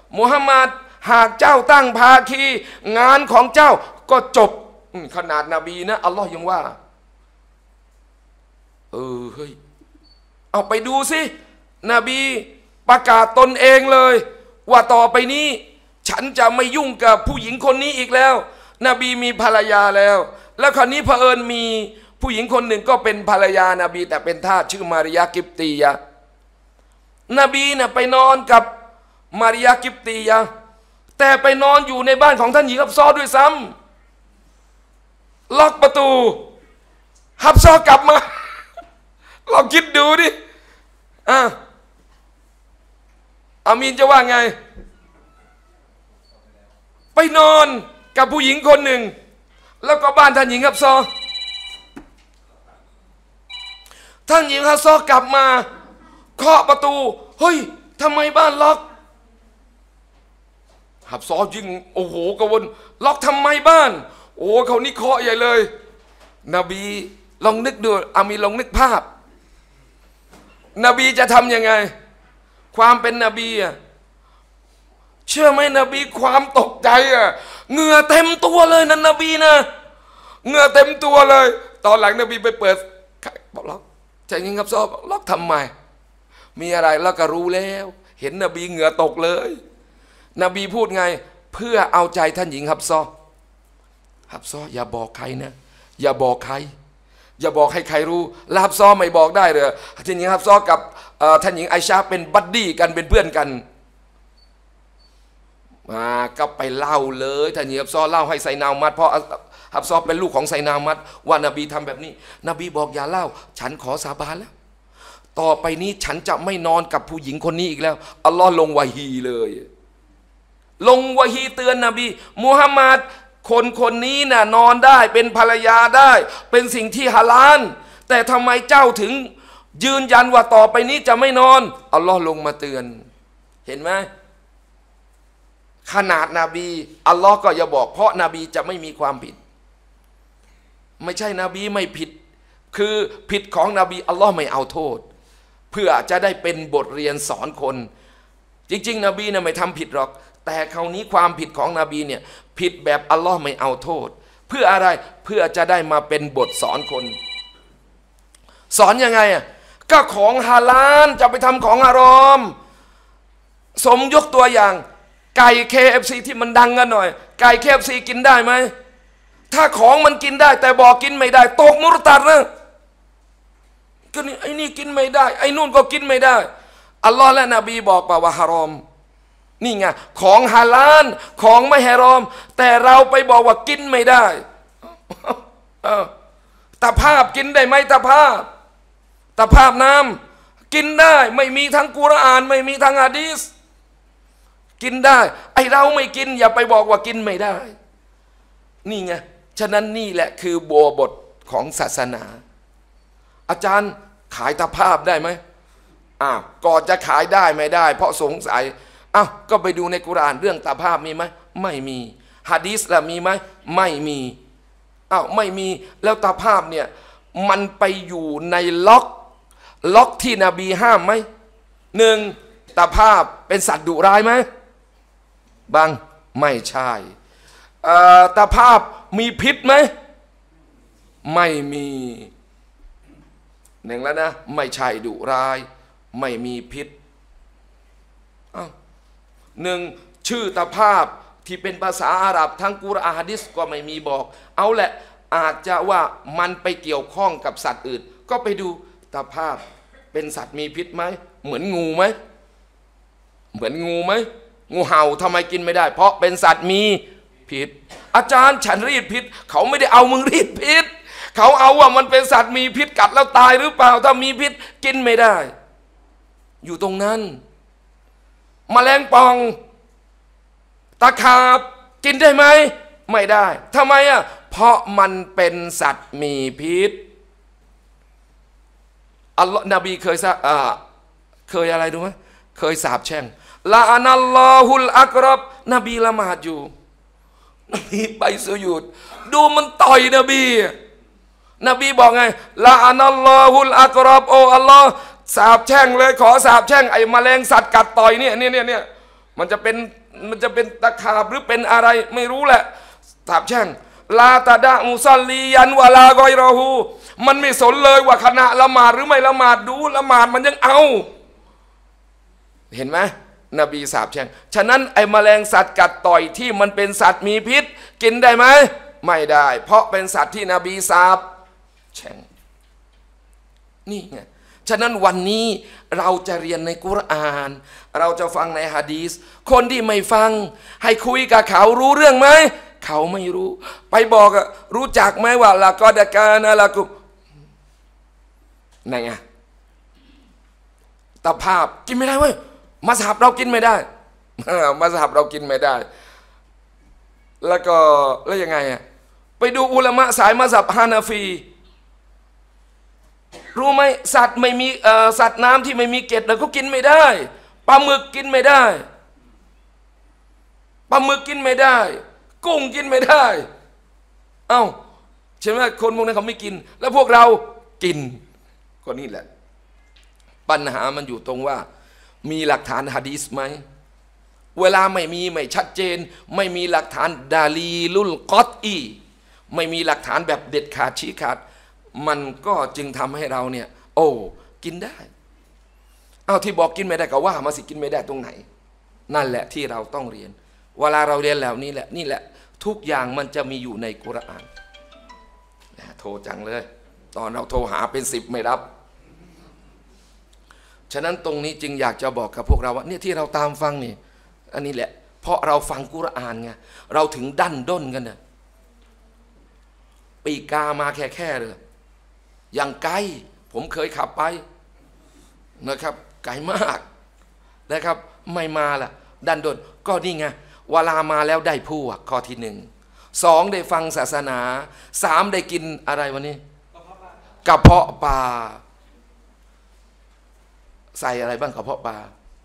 มุฮัมมัดหากเจ้าตั้งภาคีงานของเจ้าก็จบขนาดนบีนะอัลลอฮ์ยังว่าเออเฮ้ยเอาไปดูสินบีประกาศตนเองเลยว่าต่อไปนี้ฉันจะไม่ยุ่งกับผู้หญิงคนนี้อีกแล้วนบีมีภรรยาแล้วแล้วคราวนี้เผอิญมีผู้หญิงคนหนึ่งก็เป็นภรรยานาบีแต่เป็นทาสชื่อมาริยากิบตียะนบีเนี่ยไปนอนกับมาริยากิบตียะแต่ไปนอนอยู่ในบ้านของท่านหญิงฮับซอด้วยซ้ำล็อกประตูฮับซอกลับมาลองคิดดูดิอ่ะอามีนจะว่าไงไปนอนกับผู้หญิงคนหนึ่งแล้วก็บ้านท่านหญิงฮับซอท่านหญิงฮับซอกลับมาเคาะประตูเฮ้ยทำไมบ้านล็อกฮับซอยิ่งโอ้โหกระวนล็อกทำไมบ้านโอ้เขานี่เคาะใหญ่เลยนบีลองนึกดูอามีลองนึกภาพนบีจะทำยังไงความเป็นนบีอ่ะเชื่อไหมนบีความตกใจอ่ะเหงื่อเต็มตัวเลยนั่นนบีนะเหงื่อเต็มตัวเลยตอนหลังนบีไปเปิดบอกล็อกใจยิงกับซอบล็อกทำไมมีอะไรแล้วก็รู้แล้วเห็นนบีเหงื่อตกเลยนบีพูดไงเพื่อเอาใจท่านหญิงฮับซอฮับซออย่าบอกใครนะอย่าบอกใครอย่าบอกให้ใครรู้แล้วฮับซอไม่บอกได้เลยท่านหญิงฮับซอกับท่านหญิงไอชาเป็นบัดดี้กันเป็นเพื่อนกันมาก็ไปเล่าเลยท่านหญิงฮับซอเล่าให้ไซนามัดเพราะฮับซอเป็นลูกของไซนามัดว่านบีทำแบบนี้นบีบอกอย่าเล่าฉันขอสาบานแล้วต่อไปนี้ฉันจะไม่นอนกับผู้หญิงคนนี้อีกแล้วอัลลอฮ์ลงวะฮีเลยลงวะฮีเตือนนบีมุฮัมมัดคนคนนี้น่ะนอนได้เป็นภรรยาได้เป็นสิ่งที่ฮาลาลแต่ทำไมเจ้าถึงยืนยันว่าต่อไปนี้จะไม่นอนอัลลอฮ์ลงมาเตือนเห็นไหมขนาดนบีอัลลอฮ์ก็อย่าบอกเพราะนบีจะไม่มีความผิดไม่ใช่นบีไม่ผิดคือผิดของนบีอัลลอฮ์ไม่เอาโทษเพื่อจะได้เป็นบทเรียนสอนคนจริงๆนบีเนี่ยไม่ทำผิดหรอกแต่คราวนี้ความผิดของนบีเนี่ยผิดแบบอัลลอฮ์ไม่เอาโทษเพื่ออะไรเพื่อจะได้มาเป็นบทสอนคนสอนยังไงอ่ะก็ของฮาลาลจะไปทำของฮารอมสมยกตัวอย่างไก่ เค เอฟ ซี ที่มันดังกันหน่อยไก่ เค เอฟ ซี กินได้ไหมถ้าของมันกินได้แต่บอกกินไม่ได้ตกมุรตัดนะก็นี่ไอ้นี่กินไม่ได้ไอ้นู่นก็กินไม่ได้อัลลอฮ์และนบีบอกป่าว่าฮารอมนี่ไงของฮาลาลของไม่ฮารอมแต่เราไปบอกว่ากินไม่ได้ตะภาพกินได้ไหมตะภาพตะภาพน้ำกินได้ไม่มีทั้งกุรอานไม่มีทั้งหะดีษกินได้ไอเราไม่กินอย่าไปบอกว่ากินไม่ได้นี่ไงฉะนั้นนี่แหละคือโบบทของศาสนาอาจารย์ขายตะภาพได้ไหมอ้าวก่อนจะขายได้ไม่ได้เพราะสงสัยอ้าวก็ไปดูในกุรอานเรื่องตะภาพมีไหมไม่มีหะดีษล่ะมีไหมไม่มีอ้าวไม่มีแล้วตะภาพเนี่ยมันไปอยู่ในล็อกล็อกที่นบีห้ามไหมหนึ่งตะภาพเป็นสัตว์ดุร้ายไหมบางไม่ใช่ตะภาพมีพิษไหมไม่มีหนึ่งแล้วนะไม่ใช่ดุร้ายไม่มีพิษอ้าวหนึ่งชื่อตะภาพที่เป็นภาษาอาหรับทั้งกุรอานหะดีษก็ไม่มีบอกเอาแหละอาจจะว่ามันไปเกี่ยวข้องกับสัตว์อื่นก็ไปดูตะภาพเป็นสัตว์มีพิษไหมเหมือนงูไหมเหมือนงูไหมงูเห่าทำไมกินไม่ได้เพราะเป็นสัตว์มีพิษอาจารย์ฉันรีดพิษเขาไม่ได้เอามึงรีดพิษเขาเอาว่ามันเป็นสัตว์มีพิษกัดแล้วตายหรือเปล่าถ้ามีพิษกินไม่ได้อยู่ตรงนั้นแมลงป่องตะขาบกินได้ไหมไม่ได้ทำไมอ่ะเพราะมันเป็นสัตว์มีพิษอัลลอฮ์นบีเคยอ่าเคยอะไรดูไหมเคยสาปแช่งลาอานัลลอฮุลอักรับนบีละหมาดอยู่นบีไปสุญูดดูมันต่อยนบีนบีบอกไงลาอานัลลอฮุลอักรับโอ้อัลลอฮ์สาปแช่งเลยขอสาปแช่งไอ้แมลงสัตว์กัดต่อยเนี่ยเนี่ยเนี่ยมันจะเป็นมันจะเป็นตะขาบหรือเป็นอะไรไม่รู้แหละถามช่างลาตาดะมุซัลลียันวะลากอยรอฮูมันไม่สนเลยว่าขณะละหมาดหรือไม่ละหมาดดูละหมาดมันยังเอาเห็นไหมนบีสาบแช่งฉะนั้นไอ้แมลงสัตว์กัดต่อยที่มันเป็นสัตว์มีพิษกินได้ไหมไม่ได้เพราะเป็นสัตว์ที่นบีสาบแช่งนี่ไงฉะนั้นวันนี้เราจะเรียนในกุรอานเราจะฟังในหะดีษคนที่ไม่ฟังให้คุยกับเขารู้เรื่องไหมเขาไม่รู้ไปบอกอะรู้จักไหมว่าละกอดกานะละกุไหนไงตะภาพกินไม่ได้เว้ยมัสฮับเรากินไม่ได้มัสฮับเรากินไม่ได้แล้วก็แล้วยังไงอะไปดูอุลามะสายมัสฮับฮานาฟีรู้ไหมสัตว์ไม่มีสัตว์น้ำที่ไม่มีเกล็ดเลยเขากินไม่ได้ปลาหมึกกินไม่ได้ปลาหมึกกินไม่ได้กุ้งกินไม่ได้เอ้าใช่ไหมคนพวกนั้นเขาไม่กินแล้วพวกเรากินก็นี่แหละปัญหามันอยู่ตรงว่ามีหลักฐานหะดีษไหมเวลาไม่มีไม่ชัดเจนไม่มีหลักฐานดาลีลุลกอตอีไม่มีหลักฐานแบบเด็ดขาดชี้ขาดมันก็จึงทำให้เราเนี่ยโอ้กินได้เอาที่บอกกินไม่ได้ก็ว่ามาสิกินไม่ได้ตรงไหนนั่นแหละที่เราต้องเรียนเวลาเราเรียนแล้วนี่แหละนี่แหละทุกอย่างมันจะมีอยู่ในกุรอานโทรจังเลยตอนเราโทรหาเป็นสิบไม่รับฉะนั้นตรงนี้จึงอยากจะบอกกับพวกเราว่าเนี่ยที่เราตามฟังนี่อันนี้แหละเพราะเราฟังกุรอานไงเราถึงดันด้นกันนะปีกามาแค่แค่เลยอย่างไกลผมเคยขับไปนะครับไกลมากนะครับไม่มาล่ะดันด้นก็นี่ไงเวลามาแล้วได้ผู้ข้อที่หนึ่งสองได้ฟังศาสนาสามได้กินอะไรวันนี้กระเพาะปลาใส่อะไรบ้างกระเพาะปลา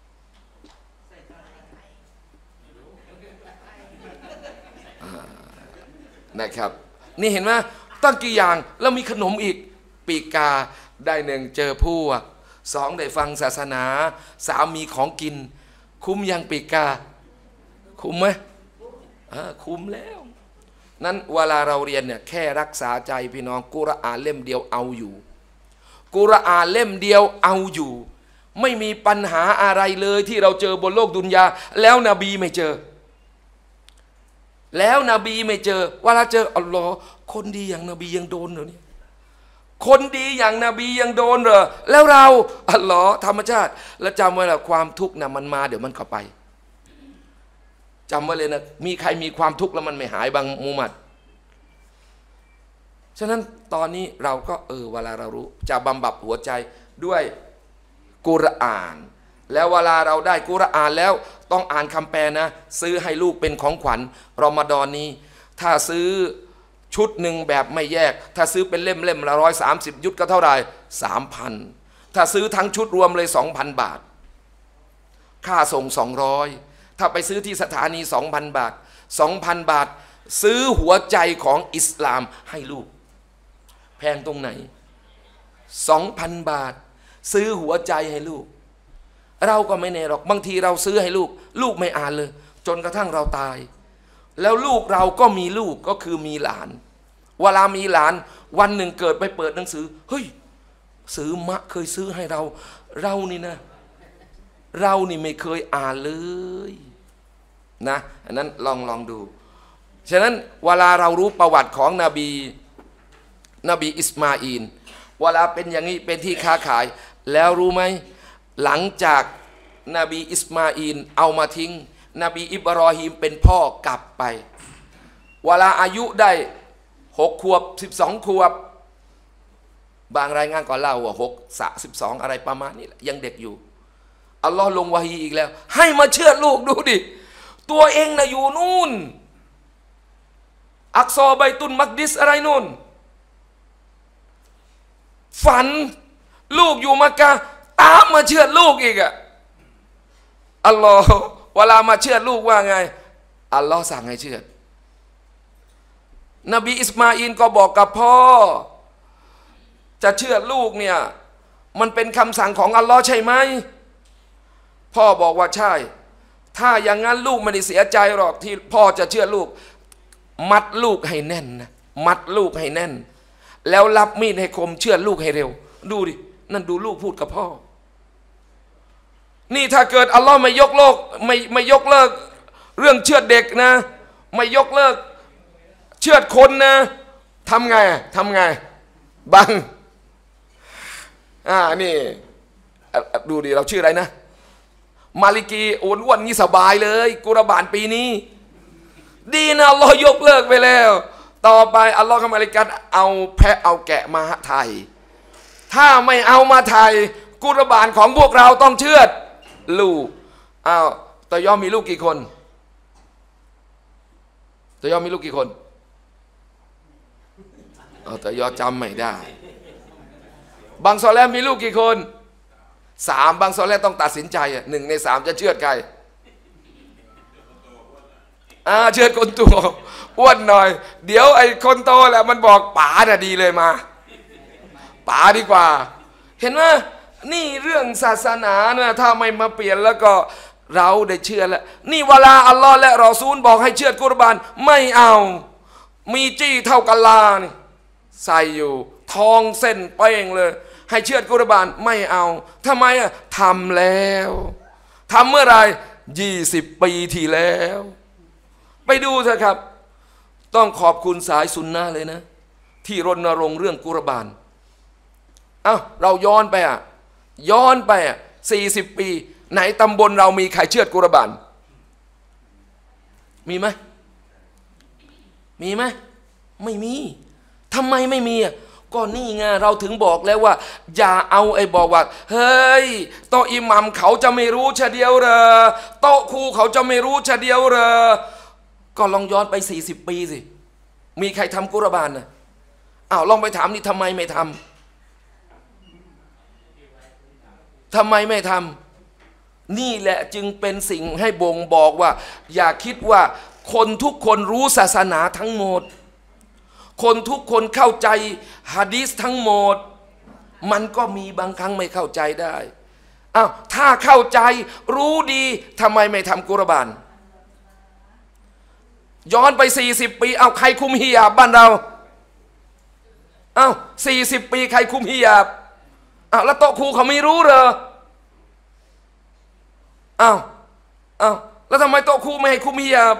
นะครับนี่เห็นไหมตั้งกี่อย่างแล้วมีขนมอีกปีกาได้หนึ่งเจอพวกสองได้ฟังศาสนาสามมีของกินคุ้มยังปีกาคุ้มไหมคุ้มแล้วนั้นเวลาเราเรียนเนี่ยแค่รักษาใจพี่น้องกุรอานเล่มเดียวเอาอยู่กุรอานเล่มเดียวเอาอยู่ไม่มีปัญหาอะไรเลยที่เราเจอบนโลกดุนยาแล้วนบีไม่เจอแล้วนบีไม่เจอเวลาเจออัลลอฮ์คนดีอย่างนบียังโดนเหรอเนี่ยคนดีอย่างนบียังโดนเหรอแล้วเราอัลลอฮ์ธรรมชาติแล้วจำไว้ละความทุกข์นะมันมาเดี๋ยวมันเข้าไปจำไว้เลยนะมีใครมีความทุกข์แล้วมันไม่หายบางมุมัดฉะนั้นตอนนี้เราก็เออเวลาเรารู้จะบำบัดหัวใจด้วยกุรอานแล้วเวลาเราได้กุรอานแล้วต้องอ่านคำแปลนะซื้อให้ลูกเป็นของขวัญรอมฎอนนี้ถ้าซื้อชุดหนึ่งแบบไม่แยกถ้าซื้อเป็นเล่มเล่มละร้อยสามสิบยุทธก็เท่าไหร่สามพันถ้าซื้อทั้งชุดรวมเลยสองพันบาทค่าส่งสองร้อยถ้าไปซื้อที่สถานีสองพันบาทสองพันบาทซื้อหัวใจของอิสลามให้ลูกแพงตรงไหนสองพันบาทซื้อหัวใจให้ลูกเราก็ไม่แน่หรอกบางทีเราซื้อให้ลูกลูกไม่อ่านเลยจนกระทั่งเราตายแล้วลูกเราก็มีลูกก็คือมีหลานเวลามีหลานวันหนึ่งเกิดไปเปิดหนังสือเฮ้ยซื้อมะเคยซื้อให้เราเรานี่นะเรานี่ไม่เคยอ่านเลยนะอันนั้นลองลองดูฉะนั้นเวลาเรารู้ประวัติของนบีนบีอิสมาอีลเวลาเป็นอย่างนี้เป็นที่ค้าขายแล้วรู้ไหมหลังจากนบีอิสมาอีลเอามาทิ้งนบีอิบรอฮีมเป็นพ่อกลับไปเวลาอายุได้หกขวบสิบสองขวบบางรายงานก็เล่าว่าหกสะสิบสองอะไรประมาณนี้แหละยังเด็กอยู่อัลลอฮ์ลงวะฮีอีกแล้วให้มาเชื่อลูกดูดิตัวเองนะอยู่นู่นอักซอไบตุนมักดิสอะไรนู่นฝันลูกอยู่มักกะตามมาเชื่อลูกอีกอะอัลลอฮ์เวลามาเชื่อลูกว่าไงอัลลอฮ์สั่งให้เชื่อนบีอิสมาอีลก็บอกกับพ่อจะเชื่อลูกเนี่ยมันเป็นคำสั่งของอัลลอฮ์ใช่ไหมพ่อบอกว่าใช่ถ้าอย่างนั้นลูกไม่ได้เสียใจหรอกที่พ่อจะเชื่อลูกมัดลูกให้แน่นนะมัดลูกให้แน่นแล้วรับมีดให้คมเชื่อลูกให้เร็วดูดินั่นดูลูกพูดกับพ่อนี่ถ้าเกิดอัลลอฮ์ไม่ยกโลกไม่ไม่ยกเลิกเรื่องเชื่อเด็กนะไม่ยกเลิกเชื่อคนนะทำไงทำไงบังอ่านี่ดูดิเราชื่ออะไรนะมาลิกีอ้วนอ้วนนี่สบายเลยกุรบานปีนี้ดีนะอัลลอฮ์ยกเลิกไปแล้วต่อไปอัลลอฮ์กับมาลิกัตเอาแพะเอาแกะมาไทยถ้าไม่เอามาไทยกุรบานของพวกเราต้องเชื่อลูกอ้าวตะยอมมีลูกกี่คนตะยอมมีลูกกี่คนเอาตะยอจำไม่ได้บางซอแลมีลูกกี่คนสามบางซอแลต้องตัดสินใจอ่ะหนึ่งในสามจะเชื่อใครอ่าเชื่อคนตัวอ้วนหน่อยเดี๋ยวไอ้คนโตแหละมันบอกป๋าน่ะดีเลยมาป๋าดีกว่าเห็นไหมนี่เรื่องศาสนาเนี่ยถ้าไม่มาเปลี่ยนแล้วก็เราได้เชื่อแล้วนี่เวลาอัลลอฮ์และรอซูลบอกให้เชื่อกุรบานไม่เอามีจี้เท่ากันลานี่ใส่อยู่ทองเส้นเป้งเลยให้เชื่อกุรบานไม่เอาทำไมอ่ะทำแล้วทำเมื่อไรยี่สิบปีที่แล้วไปดูเถอะครับต้องขอบคุณสายซุนนะเลยนะที่รณรงค์เรื่องกุรบานเอ้าเราย้อนไปอ่ะย้อนไปอ่ะสี่สิบปีไหนตำบลเรามีใครเชื่อกุรบานมีไหมมีไหมไม่มีทำไมไม่มีอ่ะก็นี่ไงเราถึงบอกแล้วว่าอย่าเอาไอ้บอกว่าเฮ้ยโตอิหมัมเขาจะไม่รู้เฉเดียวเหรอโตครูเขาจะไม่รู้เฉเดียวเหรอก็ลองย้อนไปสี่สิบปีสิมีใครทำกุรบานน่ะอ้าวลองไปถามนี่ทำไมไม่ทำทำไมไม่ทำนี่แหละจึงเป็นสิ่งให้บ่งบอกว่าอย่าคิดว่าคนทุกคนรู้ศาสนาทั้งหมดคนทุกคนเข้าใจหะดีษทั้งหมดมันก็มีบางครั้งไม่เข้าใจได้อ้าวถ้าเข้าใจรู้ดีทำไมไม่ทำกุรบานย้อนไปสี่สิบปีเอาใครคุมฮิญาบบ้านเราอ้าวสี่สิบปีใครคุมฮิญาบอ้าวแล้วโต๊ะครูเขาไม่รู้เหรออ้าวอ้าวแล้วทำไมโต๊ะครูไม่ให้คุมฮิญาบ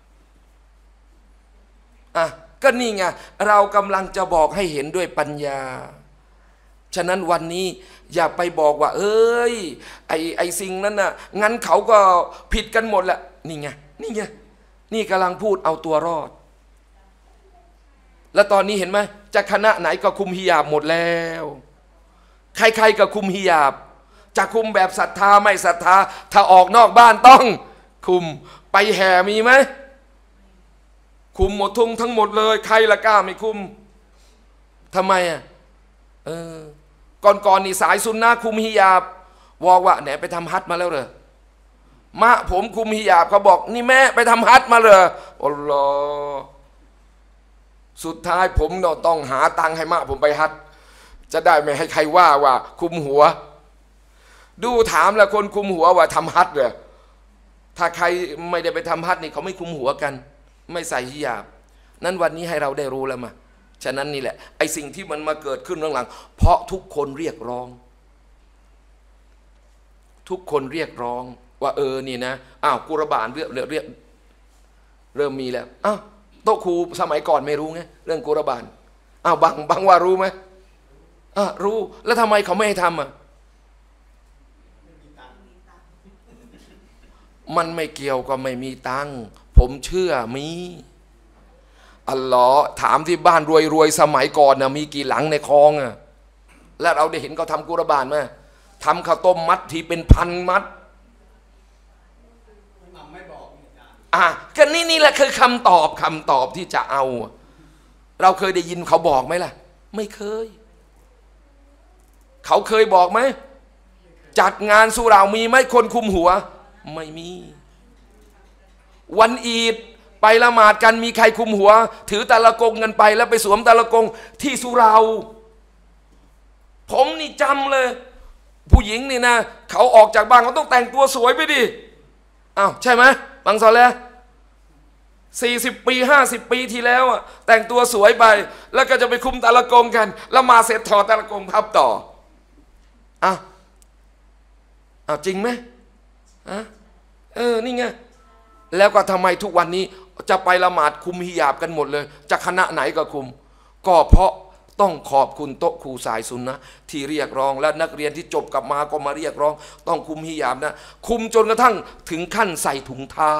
อ่ะก็นี่ไงเรากำลังจะบอกให้เห็นด้วยปัญญาฉะนั้นวันนี้อย่าไปบอกว่าเอ้ยไอไอสิ่งนั้นน่ะงั้นเขาก็ผิดกันหมดแหละนี่ไงนี่ไงนี่กำลังพูดเอาตัวรอดแล้วตอนนี้เห็นไหมจะคณะไหนก็คุมฮิญาบหมดแล้วใครๆก็คุมฮิญาบจะคุมแบบศรัทธาไม่ศรัทธาถ้าออกนอกบ้านต้องคุมไปแห่มีไหมคุมหมดทุ่งทั้งหมดเลยใครละกล้าไม่คุมทำไมอ่ะเออก่อนๆ น, นี่สายซุนนะคุมฮิญาบบอกว่าไหนไปทำฮัจญ์มาแล้วเหรอมะผมคุมฮิญาบเขาบอกนี่แม่ไปทำฮัจญ์มาเหรออัลลอฮ์สุดท้ายผมต้องหาตังค์ให้มะผมไปฮัจญ์จะได้ไม่ให้ใครว่าว่าคุมหัวดูถามแล้วคนคุมหัวว่าทำฮัจญ์เหรอถ้าใครไม่ได้ไปทำฮัจญ์นี่เขาไม่คุมหัวกันไม่ใส่ฮิญาบนั้นวันนี้ให้เราได้รู้แล้วมาฉะนั้นนี่แหละไอ้สิ่งที่มันมาเกิดขึ้นหลังๆเพราะทุกคนเรียกร้องทุกคนเรียกร้องว่าเออนี่นะอ้าวกุรบานเรียกเรียกเรียกเริ่มมีแล้วอ้าวโต๊ะครูสมัยก่อนไม่รู้ไงเรื่องกุรบานอ้าวบางบางว่ารู้ไหมอ่ะรู้แล้วทำไมเขาไม่ให้ทำอ่ะมันไม่เกี่ยวก็ไม่มีตังค์ผมเชื่อมีอัลลอฮ์ถามที่บ้านรวยๆสมัยก่อนนะมีกี่หลังในคลองอ่ะแล้วเราได้เห็นเขาทำกุรบานไหมทำข้าวต้มมัดทีเป็นพันมัดอ่ะก็นี่นี่แหละคือคำตอบคำตอบที่จะเอาเราเคยได้ยินเขาบอกไหมล่ะไม่เคยเขาเคยบอกไหมจัดงานสุเหร่ามีไหมคนคุมหัวไม่มีวันอีดไปละหมาดกันมีใครคุมหัวถือตะละกงกันไปแล้วไปสวมตะละกงที่สุเหร่าผมนี่จำเลยผู้หญิงนี่นะเขาออกจากบ้านเขาต้องแต่งตัวสวยไปดิอ้าวใช่ไหมบางซอแล้วสี่สิบปีห้าสิบปีที่แล้วอะแต่งตัวสวยไปแล้วก็จะไปคุมตะละกงกันแล้วมาเสร็จถอดตะละกงพับต่ออ้าวอ้าวจริงไหมอ่ะเออนี่ไงแล้วก็ทำไมทุกวันนี้จะไปละหมาดคุมฮิญาบกันหมดเลยจะคณะไหนก็คุมก็เพราะต้องขอบคุณโต๊ะครูสายสุนนะที่เรียกร้องและนักเรียนที่จบกลับมาก็มาเรียกร้องต้องคุมฮิญาบนะคุมจนกระทั่งถึงขั้นใส่ถุงเท้า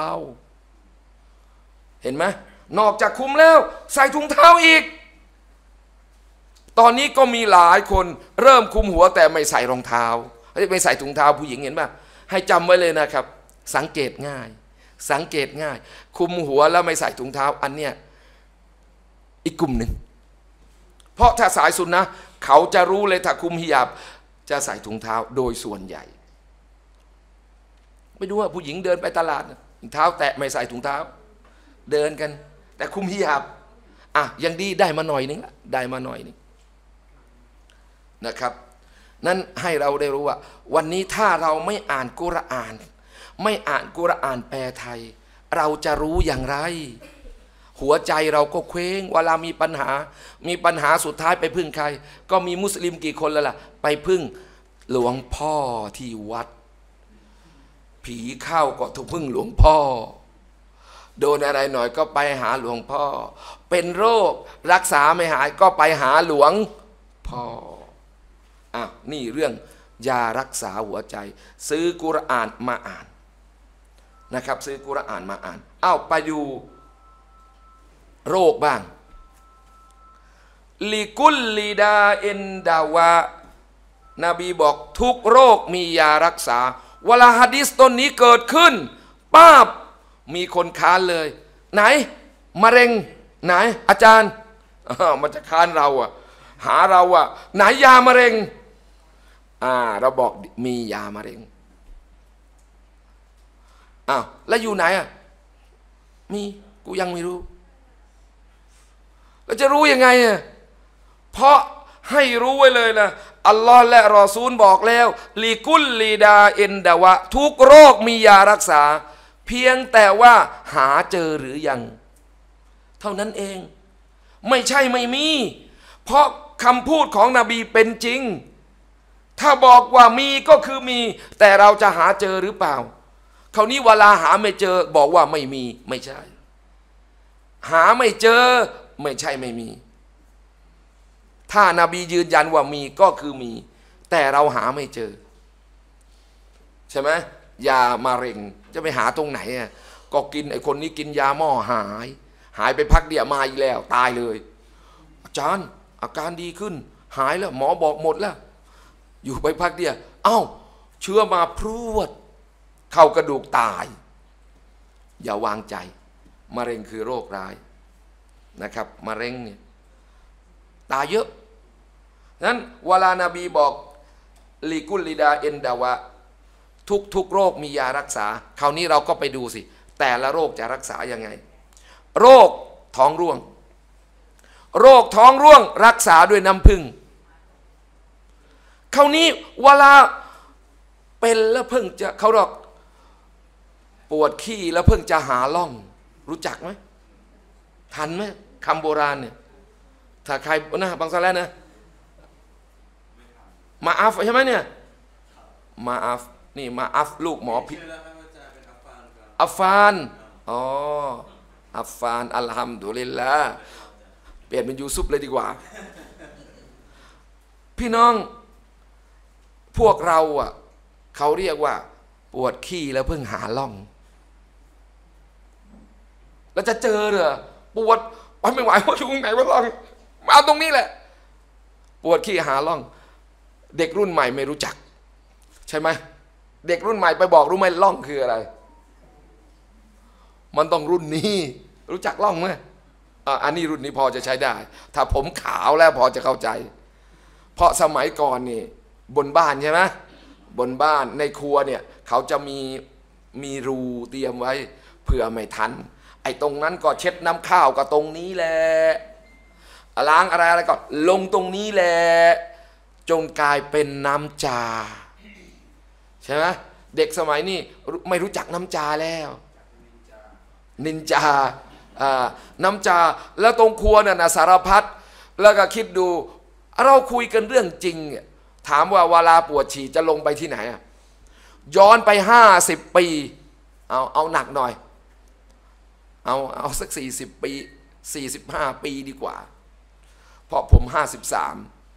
เห็นไหมนอกจากคุมแล้วใส่ถุงเท้าอีกตอนนี้ก็มีหลายคนเริ่มคุมหัวแต่ไม่ใส่รองเท้าไม่ใส่ถุงเท้าผู้หญิงเห็นไหมให้จำไว้เลยนะครับสังเกตง่ายสังเกตง่ายคุมหัวแล้วไม่ใส่ถุงเท้าอันเนี้ยอีกกลุ่มหนึ่งเพราะถ้าสายสุนนะเขาจะรู้เลยถ้าคุมฮิญาบจะใส่ถุงเท้าโดยส่วนใหญ่ไม่ดูว่าผู้หญิงเดินไปตลาดเท้าแตะไม่ใส่ถุงเท้าเดินกันแต่คุมฮิญาบอ่ะยังดีได้มาหน่อยนึงละได้มาหน่อยนึงนะครับนั้นให้เราได้รู้ว่าวันนี้ถ้าเราไม่อ่านกุรอานไม่อ่านกุรอานแปลไทยเราจะรู้อย่างไรหัวใจเราก็เคว้งเวลามีปัญหามีปัญหาสุดท้ายไปพึ่งใครก็มีมุสลิมกี่คนแล้วล่ะไปพึ่งหลวงพ่อที่วัดผีเข้าก็ถูกพึ่งหลวงพ่อโดนอะไรหน่อยก็ไปหาหลวงพ่อเป็นโรครักษาไม่หายก็ไปหาหลวงพ่ออ่ะนี่เรื่องยารักษาหัวใจซื้อกุรอานมาอ่านนะครับซื้อกุรอานมาอ่านอ้าวไปดูโรคบ้างลิกุลลิดาอินดาวะนบีบอกทุกโรคมียารักษาเวลาหะดีษต้นนี้เกิดขึ้นป้าบมีคนค้านเลยไหนมะเร็งไหนอาจารย์มันจะค้านเราอะหาเราอะไหนยามะเร็งอ่าเราบอกมียามะเร็งอ้าวแล้วอยู่ไหนอะมีกูยังไม่รู้เราจะรู้ยังไงอะเพราะให้รู้ไว้เลยนะอัลลอฮ์และรอซูลบอกแล้วลิกุลลิดาอินดาวะทุกโรคมียารักษาเพียงแต่ว่าหาเจอหรือยังเท่านั้นเองไม่ใช่ไม่มีเพราะคำพูดของนบีเป็นจริงถ้าบอกว่ามีก็คือมีแต่เราจะหาเจอหรือเปล่าคราวนี้เวลาหาไม่เจอบอกว่าไม่มีไม่ใช่หาไม่เจอไม่ใช่ไม่มีถ้านาบียืนยันว่ามีก็คือมีแต่เราหาไม่เจอใช่ไหมยามะเร็งจะไปหาตรงไหนอ่ะก็กินไอ้คนนี้กินยาหม้อหายหายไปพักเดียวมาอีกแล้วตายเลยอาจารย์อาการดีขึ้นหายแล้วหมอบอกหมดแล้วอยู่ไปพักเดียวเอ้าเชื้อมาพรวดเข้ากระดูกตายอย่าวางใจมะเร็งคือโรคร้ายนะครับมะเร็งเนี่ยตายเยอะนั้นเวลานาบีบอกลิกุลลิดาเอนดาวะทุกทุกโรคมียารักษาคราวนี้เราก็ไปดูสิแต่ละโรคจะรักษายังไงโรคท้องร่วงโรคท้องร่วงรักษาด้วยน้ำผึ้งคราวนี้เวลาเป็นแล้วเพิ่งจะเขาบอกปวดขี้แล้วเพิ่งจะหาล่องรู้จักไหมทันไหมคำโบราณเนี่ยถ้าใครนะบางสาระนะมาอัฟใช่ไหมเนี่ยมาอัฟนี่มาอัฟลูกหมอพิอัฟฟานอ๋ออัฟฟานอัลฮัมดุลิลละเปลี่ยนเป็นยูซุปเลยดีกว่าพี่น้องพวกเราอ่ะเขาเรียกว่าปวดขี้แล้วเพิ่งหาล่องแล้วจะเจอเหรอปวดไปไม่ไหวว่าอยู่ตรงไหนวะล่องมาเอาตรงนี้แหละปวดขี้หาล่องเด็กรุ่นใหม่ไม่รู้จักใช่ไหมเด็กรุ่นใหม่ไปบอกรู้ไหมล่องคืออะไรมันต้องรุ่นนี้รู้จักล่องไหมอ่ะอันนี้รุ่นนี้พอจะใช้ได้ถ้าผมขาวแล้วพอจะเข้าใจเพราะสมัยก่อนนี่บนบ้านใช่ไหมบนบ้านในครัวเนี่ยเขาจะมีมีรูเตรียมไว้เผื่อไม่ทันไอ้ตรงนั้นก็เช็ดน้ำข้าวก็ตรงนี้แหละล้างอะไรอะไรก็ลงตรงนี้แหละจงกลายเป็นน้ำจาใช่ไหมเด็กสมัยนี้ไม่รู้จักน้ำจาแล้วนินจาอ่าน้ำจาแล้วตรงครัวน่ะนะสารพัดแล้วก็คิดดูเราคุยกันเรื่องจริงถามว่าเวลาปวดฉี่จะลงไปที่ไหนอะย้อนไปห้าสิบปีเอาเอาหนักหน่อยเอาเอาสักสี่สิบปีสี่สิบห้าปีดีกว่าเพราะผมห้าสิบสาม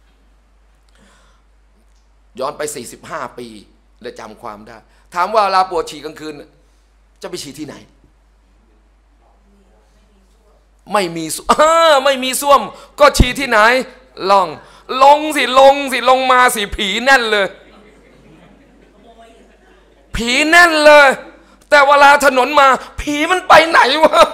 ย้อนไปสี่สิบห้าปีและจำความได้ถามว่าเวลาปวดฉี่กลางคืนจะไปฉี่ที่ไหนไม่มีไม่มีส้วมก็ฉี่ที่ไหนลองลงสิลงสิลงมาสิผีแน่นเลยผีแน่นเลยแต่เวลาถนนมาผีมันไปไหนวะ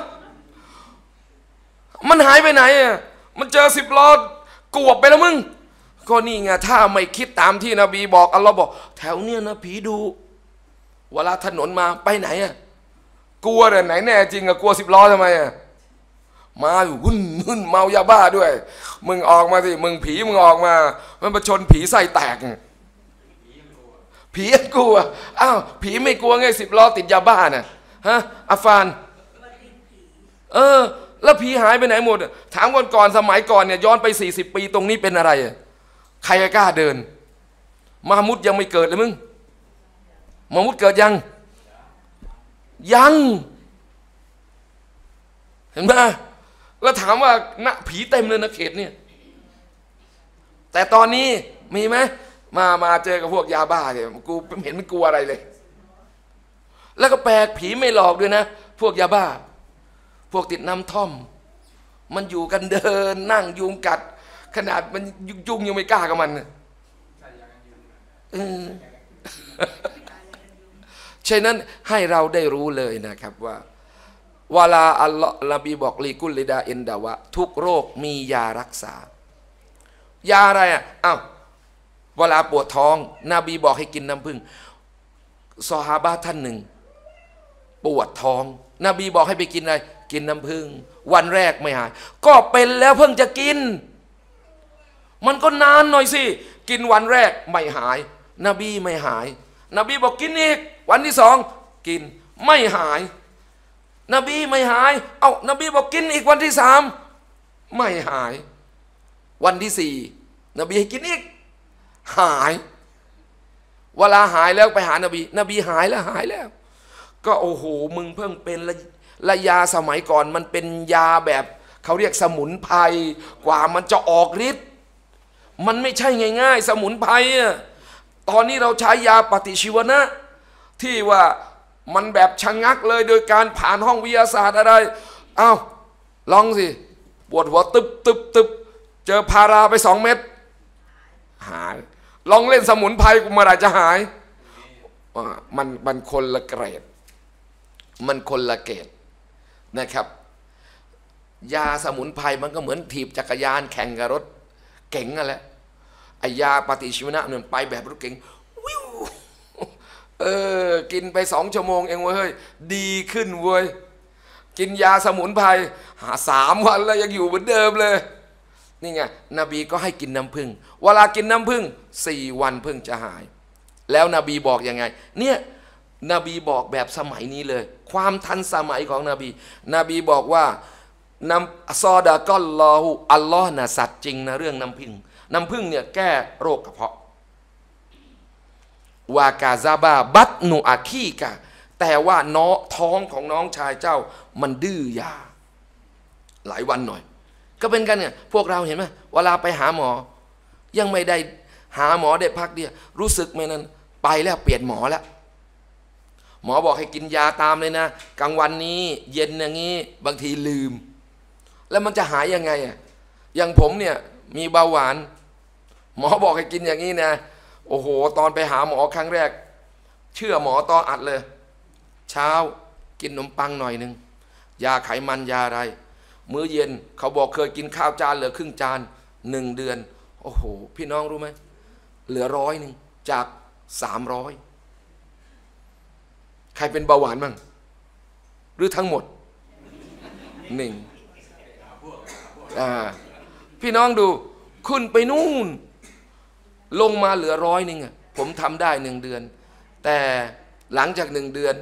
มันหายไปไหนอ่ะมันเจอสิบล้อกวบไปแล้วมึงก็นี่ไงถ้าไม่คิดตามที่นบีบอกอัลลอฮ์บอกแถวเนี้ยนะผีดูเวลาถนนมาไปไหนอ่ะกลัวแต่ไหนแน่จริงอะกลัวสิบล้อทำไมอ่ะมาอยู่หุ่นหุ่นเมายาบ้าด้วยมึงออกมาสิมึงผีมึงออกมามันประชนผีไส้แตกผีกลัวอ้าวผีไม่กลัวไงสิบล้อติดยาบ้าน่ะฮะอาฟานเออแล้วผีหายไปไหนหมดถามก่อนก่อนสมัยก่อนเนี่ยย้อนไปสี่สิบปีตรงนี้เป็นอะไรใครกล้าเดินมามุดยังไม่เกิดเลยมึงมามุดเกิดยังยังเห็นไหมแล้วถามว่าณผีเต็มเลยนะเขตเนี่ยแต่ตอนนี้มีไหมมามาเจอกับพวกยาบ้าเนี่ยกูเห็นมันกลัวอะไรเลยแล้วก็แปลกผีไม่หลอกด้วยนะพวกยาบ้าพวกติดน้ำท่อมมันอยู่กันเดินนั่งยุงกัดขนาดมันยุงยังไม่กล้ากับมันฉะนั้นให้เราได้รู้เลยนะครับว่าวลาอัลลอฮ์นบีบอกลีกุลลิดาอินดาวะทุกโรคมียารักษายาอะไรอ่ะอ้าวเวลาปวดท้องนบีบอกให้กินน้ำผึ้งซอฮาบะท่านหนึ่งปวดท้องนบีบอกให้ไปกินอะไรกินน้ำผึ้งวันแรกไม่หายก็เป็นแล้วเพิ่งจะกินมันก็นานหน่อยสิกินวันแรกไม่หายนบีไม่หายนบีบอกกินอีกวันที่สองกินไม่หายนบีไม่หายเอ้านบีบอกกินอีกวันที่สามไม่หายวันที่สี่นบีให้กินอีกหายเวลาหายแล้วไปหานบีนบีหายแล้วหายแล้วก็โอ้โหมึงเพิ่งเป็นละละยาสมัยก่อนมันเป็นยาแบบเขาเรียกสมุนไพรกว่ามันจะออกฤทธิ์มันไม่ใช่ง่ายๆสมุนไพรอะตอนนี้เราใช้ยาปฏิชีวนะที่ว่ามันแบบชะงักเลยโดยการผ่านห้องวิทยาศาสตร์อะไรอ้าวลองสิปวดหัวตึบตึบตึบเจอพาราไปสองเม็ดหายลองเล่นสมุนไพรกูเมื่อไหร่จะหายมันมันคนละเกรดมันคนละเกรดนะครับยาสมุนไพรมันก็เหมือนถีบจักรยานแข่งกับรถเก๋งอะไรไอยาปฏิชีวนะเนี่ยไปแบบรถเก๋งวิวเออกินไปสองชั่วโมงเองเว้ยดีขึ้นเว้ยกินยาสมุนไพรหาสามวันแล้วยังอยู่เหมือนเดิมเลยนี่ไงนบีก็ให้กินน้ำผึ้งเวลากินน้ำผึ้งสี่วันผึ้งจะหายแล้วนบีบอกยังไงเนี่ยนบีบอกแบบสมัยนี้เลยความทันสมัยของนบีนบีบอกว่านำซอดะกัลลอฮุอัลลอฮ์น่ะสัตย์จริงนะเรื่องน้ำผึ้งน้ำผึ้งเนี่ยแก้โรคกระเพาะวากาซาบาบัตนูอาคีกะแต่ว่าน้องท้องของน้องชายเจ้ามันดื้อยาหลายวันหน่อยก็เป็นกันเนี่ยพวกเราเห็นไหมเวลาไปหาหมอยังไม่ได้หาหมอได้พักเดียวรู้สึกไหมนั้นไปแล้วเปลี่ยนหมอแล้วหมอบอกให้กินยาตามเลยนะกลางวันนี้เย็นอย่างนี้บางทีลืมแล้วมันจะหายยังไงอ่ะอย่างผมเนี่ยมีเบาหวานหมอบอกให้กินอย่างนี้นะโอ้โหตอนไปหาหมอครั้งแรกเชื่อหมอต่ออัดเลยเช้ากินขนมปังหน่อยหนึ่งยาไขมันยาอะไรมื้อเย็นเขาบอกเคยกินข้าวจานเหลือครึ่งจานหนึ่งเดือนโอ้โหพี่น้องรู้ไหมเหลือร้อยหนึ่งจากสามร้อยใครเป็นเบาหวานมั่งหรือทั้งหมดหนึ่งอ่าพี่น้องดูขึ้นไปนู่นลงมาเหลือร้อยหนึ่งอ่ะผมทำได้หนึ่งเดือนแต่หลังจากหนึ่งเดือน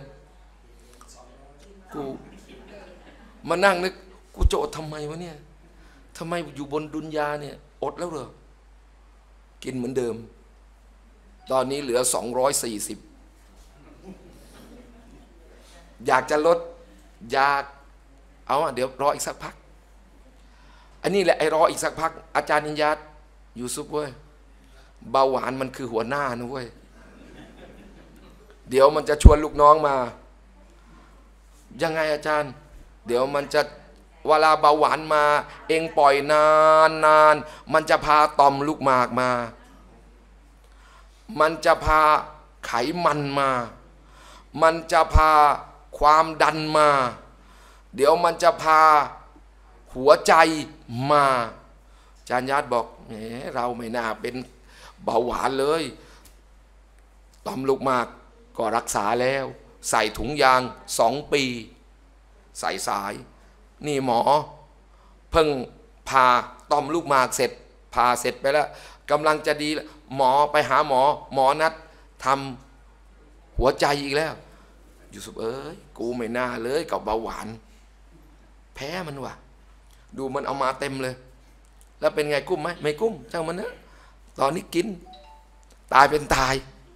กูมานั่งนึกกูโจทย์ทำไมวะเนี่ยทำไมอยู่บนดุนยาเนี่ยอดแล้วเหรอกินเหมือนเดิมตอนนี้เหลือสองร้อยสี่สิบอยากจะลดอยากเอาเดี๋ยวรออีกสักพักอันนี้แหละไอ้รออีกสักพักอาจารย์อินยัดยูซุปเว้ยเบาหวานมันคือหัวหน้านะเว้ยเดี๋ยวมันจะชวนลูกน้องมายังไงอาจารย์เดี๋ยวมันจะเวลาเบาหวานมาเองปล่อยนานนานมันจะพาต่อมลูกหมากมามันจะพาไขมันมามันจะพาความดันมาเดี๋ยวมันจะพาหัวใจมาอาจารย์ญาติบอกแหมเราไม่น่าเป็นเบาหวานเลยต่อมลูกหมากก็รักษาแล้วใส่ถุงยางสองปีใส่สายนี่หมอเพิ่งพาต่อมลูกหมากเสร็จพาเสร็จไปแล้วกำลังจะดีหมอไปหาหมอหมอนัดทำหัวใจอีกแล้วยูซุปเอ้ยกูไม่น่าเลยกับเบาหวานแพ้มันว่ะดูมันเอามาเต็มเลยแล้วเป็นไงกุ้มไหมไม่กุ้มช่างมันนะตอนนี้กินตายเป็นตาย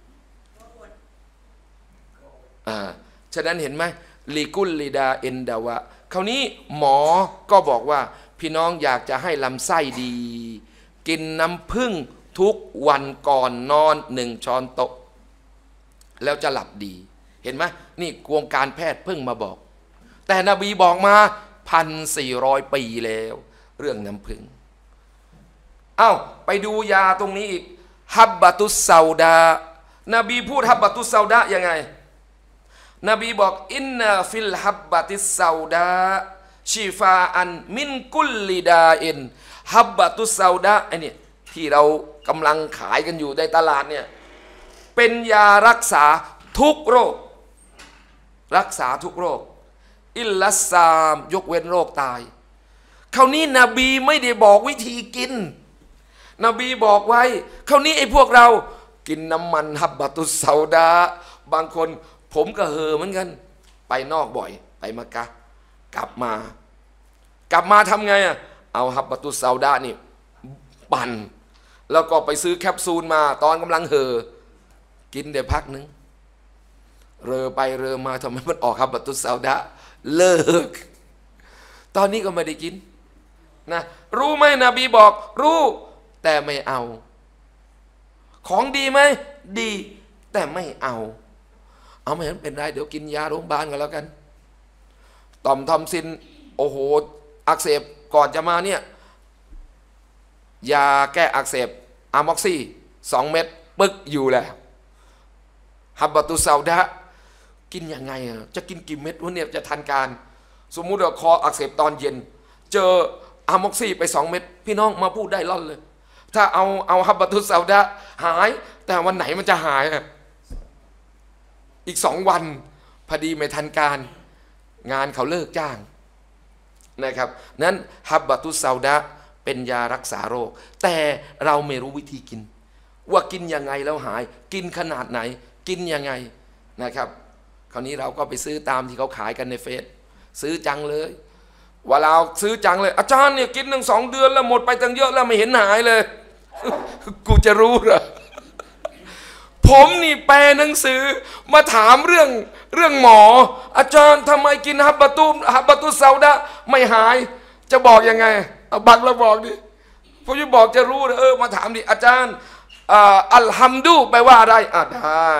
อ่าฉะนั้นเห็นไหมลีกุลลีดาเอนดาวะคราวนี้หมอก็บอกว่าพี่น้องอยากจะให้ลำไส้ดีกินน้ำผึ้งทุกวันก่อนนอนหนึ่งช้อนโต๊ะแล้วจะหลับดีเห็นไหมนี่วงการแพทย์เพิ่งมาบอกแต่นบีบอกมาพันสี่ร้อยปีแล้วเรื่องน้ำผึ้งเอ้าไปดูยาตรงนี้อีกฮับบะตุสซาดานบีพูดฮับบะตุสซาดายังไงนบีบอกอินนาฟิลฮับบะติสซาดาชีฟาอันมินกุลลิดาอินฮับบะตุสซาดาไอ้นี่ที่เรากำลังขายกันอยู่ในตลาดเนี่ยเป็นยารักษาทุกโรครักษาทุกโรคอิลลัสซามยกเว้นโรคตายคราวนี้นบีไม่ได้บอกวิธีกินนบีบอกไว้คราวนี้ไอ้พวกเรากินน้ำมันฮับบะตุสซาดาบางคนผมก็เห่อเหมือนกันไปนอกบ่อยไปมักกะกลับมากลับมาทำไงอ่ะเอาฮับบะตุสซาดานี่ปั่นแล้วก็ไปซื้อแคปซูลมาตอนกำลังเห่อกินเดี๋ยวพักนึงเรอไปเรอมาทำไมมันออกฮับบะตุสซาดาเลิกตอนนี้ก็ไม่ได้กินนะรู้ไหมนบีบอกรู้แต่ไม่เอาของดีไหมดีแต่ไม่เอาเอาไม่เห็นเป็นไรเดี๋ยวกินยาโรงพยาบาลกันแล้วกันต่อมทอมซินโอ้โหอักเสบก่อนจะมาเนี่ยยาแก้อักเสบอะม็อกซี่สองเม็ดปึ๊กอยู่แล้วฮับบะตุสซาดากินยังไงอ่ะจะกินกี่เม็ดวะเนี่ยจะทันการสมมุติว่าคออักเสบตอนเย็นเจออะม็อกซี่ไปสองเม็ดพี่น้องมาพูดได้ล่อนเลยถ้าเอาเอาฮับบะตุสซาดาหายแต่วันไหนมันจะหายอ่ะอีกสองวันพอดีไม่ทันการงานเขาเลิกจ้างนะครับนั้นฮับบะตุสซาดาเป็นยารักษาโรคแต่เราไม่รู้วิธีกินว่ากินยังไงแล้วหายกินขนาดไหนกินยังไงนะครับคราวนี้เราก็ไปซื้อตามที่เขาขายกันในเฟซซื้อจังเลยว่าเราซื้อจังเลยอาจารย์เนี่ยกินหนึ่งสองเดือนแล้วหมดไปตั้งเยอะแล้วไม่เห็นหายเลย กูจะรู้เหรอผมนี่แปลหนังสือมาถามเรื่องเรื่องหมออาจารย์ทำไมกินฮับบะตุฮับบะตุสซาดาไม่หายจะบอกยังไงเอาบักแล้วบอกดิผมจะบอกจะรู้เออมาถามดิอาจารย์อัลฮัมดุแปลว่าอะไรอ่ะได้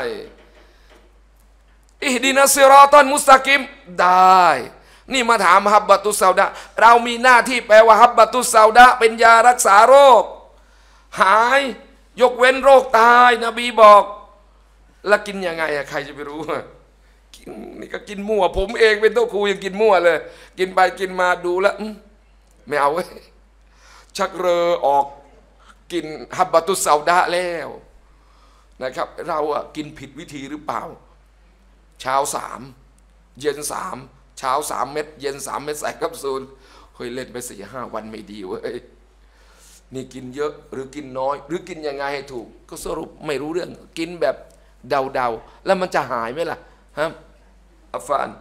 อิฮดินัสซิรอฏอนมุสตะกิมได้นี่มาถามฮับบะตุสซาดาเรามีหน้าที่แปลว่าฮับบะตุสซาดาเป็นยารักษาโรคหายยกเว้นโรคตายนบีบอกแล้วกินยังไงอะใครจะไปรู้กินนี่ก็กินมั่วผมเองเป็นโต๊ะครูยังกินมั่วเลยกินไปกินมาดูแล้วไม่เอาเว้ยชักเรอออกกินฮับบะตุสซาดาแล้วนะครับเราอะกินผิดวิธีหรือเปล่าเช้าสามเย็นสามเช้าสามเม็ดเย็นสามเม็ดใส่แคปซูลเฮ้ยเล่นไปสี่ห้าวันไม่ดีเว้ยนี่กินเยอะหรือกินน้อยหรือกินยังไงให้ถูกก็สรุปไม่รู้เรื่องกินแบบเดาๆแล้วมันจะหายไหมล่ะฮะอัฟฟาน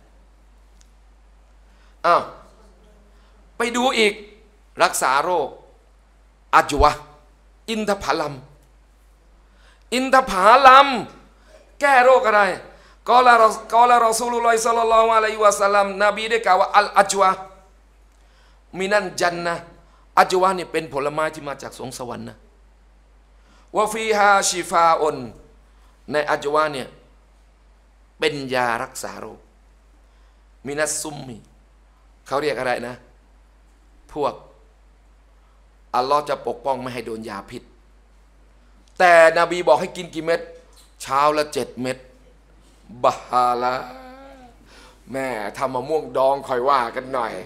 อ้าวไปดูอีกรักษาโรคอัจวะอินทผลัมอินทผลัมแก้โรคอะไรกอลากอลารอซูลุลลอฮิศ็อลลัลลอฮุอะลัยฮิวะซัลลัมนบีได้กล่าวว่าอัลอัจวะมินันจันนะอัจวะนี่เป็นผลไม้ที่มาจากสวงสวรรค์นะวะฟีฮาชิฟาอุนในอัจวะเนี่ยเป็นยารักษาโรคมินัสซุมมีเขาเรียกอะไรนะพวกอัลลอฮ์จะปกป้องไม่ให้โดนยาพิษแต่นบีบอกให้กินกี่เม็ดเช้าละเจ็ดเม็ดบาฮาละแม่ทำมะม่วงดองคอยว่ากันหน่อย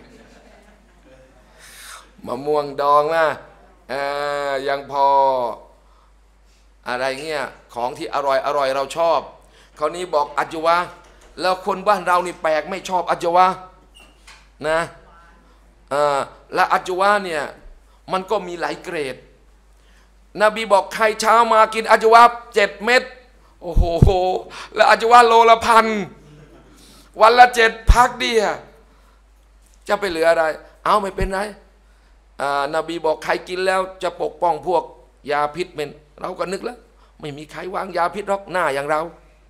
มะม่วงดองนะอ่ายังพออะไรเงี้ยของที่อร่อยอร่อยเราชอบคราวนี้บอกอัจวะแล้วคนบ้านเรานี่แปลกไม่ชอบอัจวะนะอ่าและอัจวะเนี่ยมันก็มีหลายเกรดนบีบอกใครเช้ามากินอัจวะเจ็ดเม็ดโอ้โหแล้วอัจวะโลละพันวันละเจ็ดพักเดียจะไปเหลืออะไรเอาไม่เป็นไรนบีบอกใครกินแล้วจะปกป้องพวกยาพิษเป็นเราก็นึกแล้วไม่มีใครวางยาพิษหรอกหน้าอย่างเรา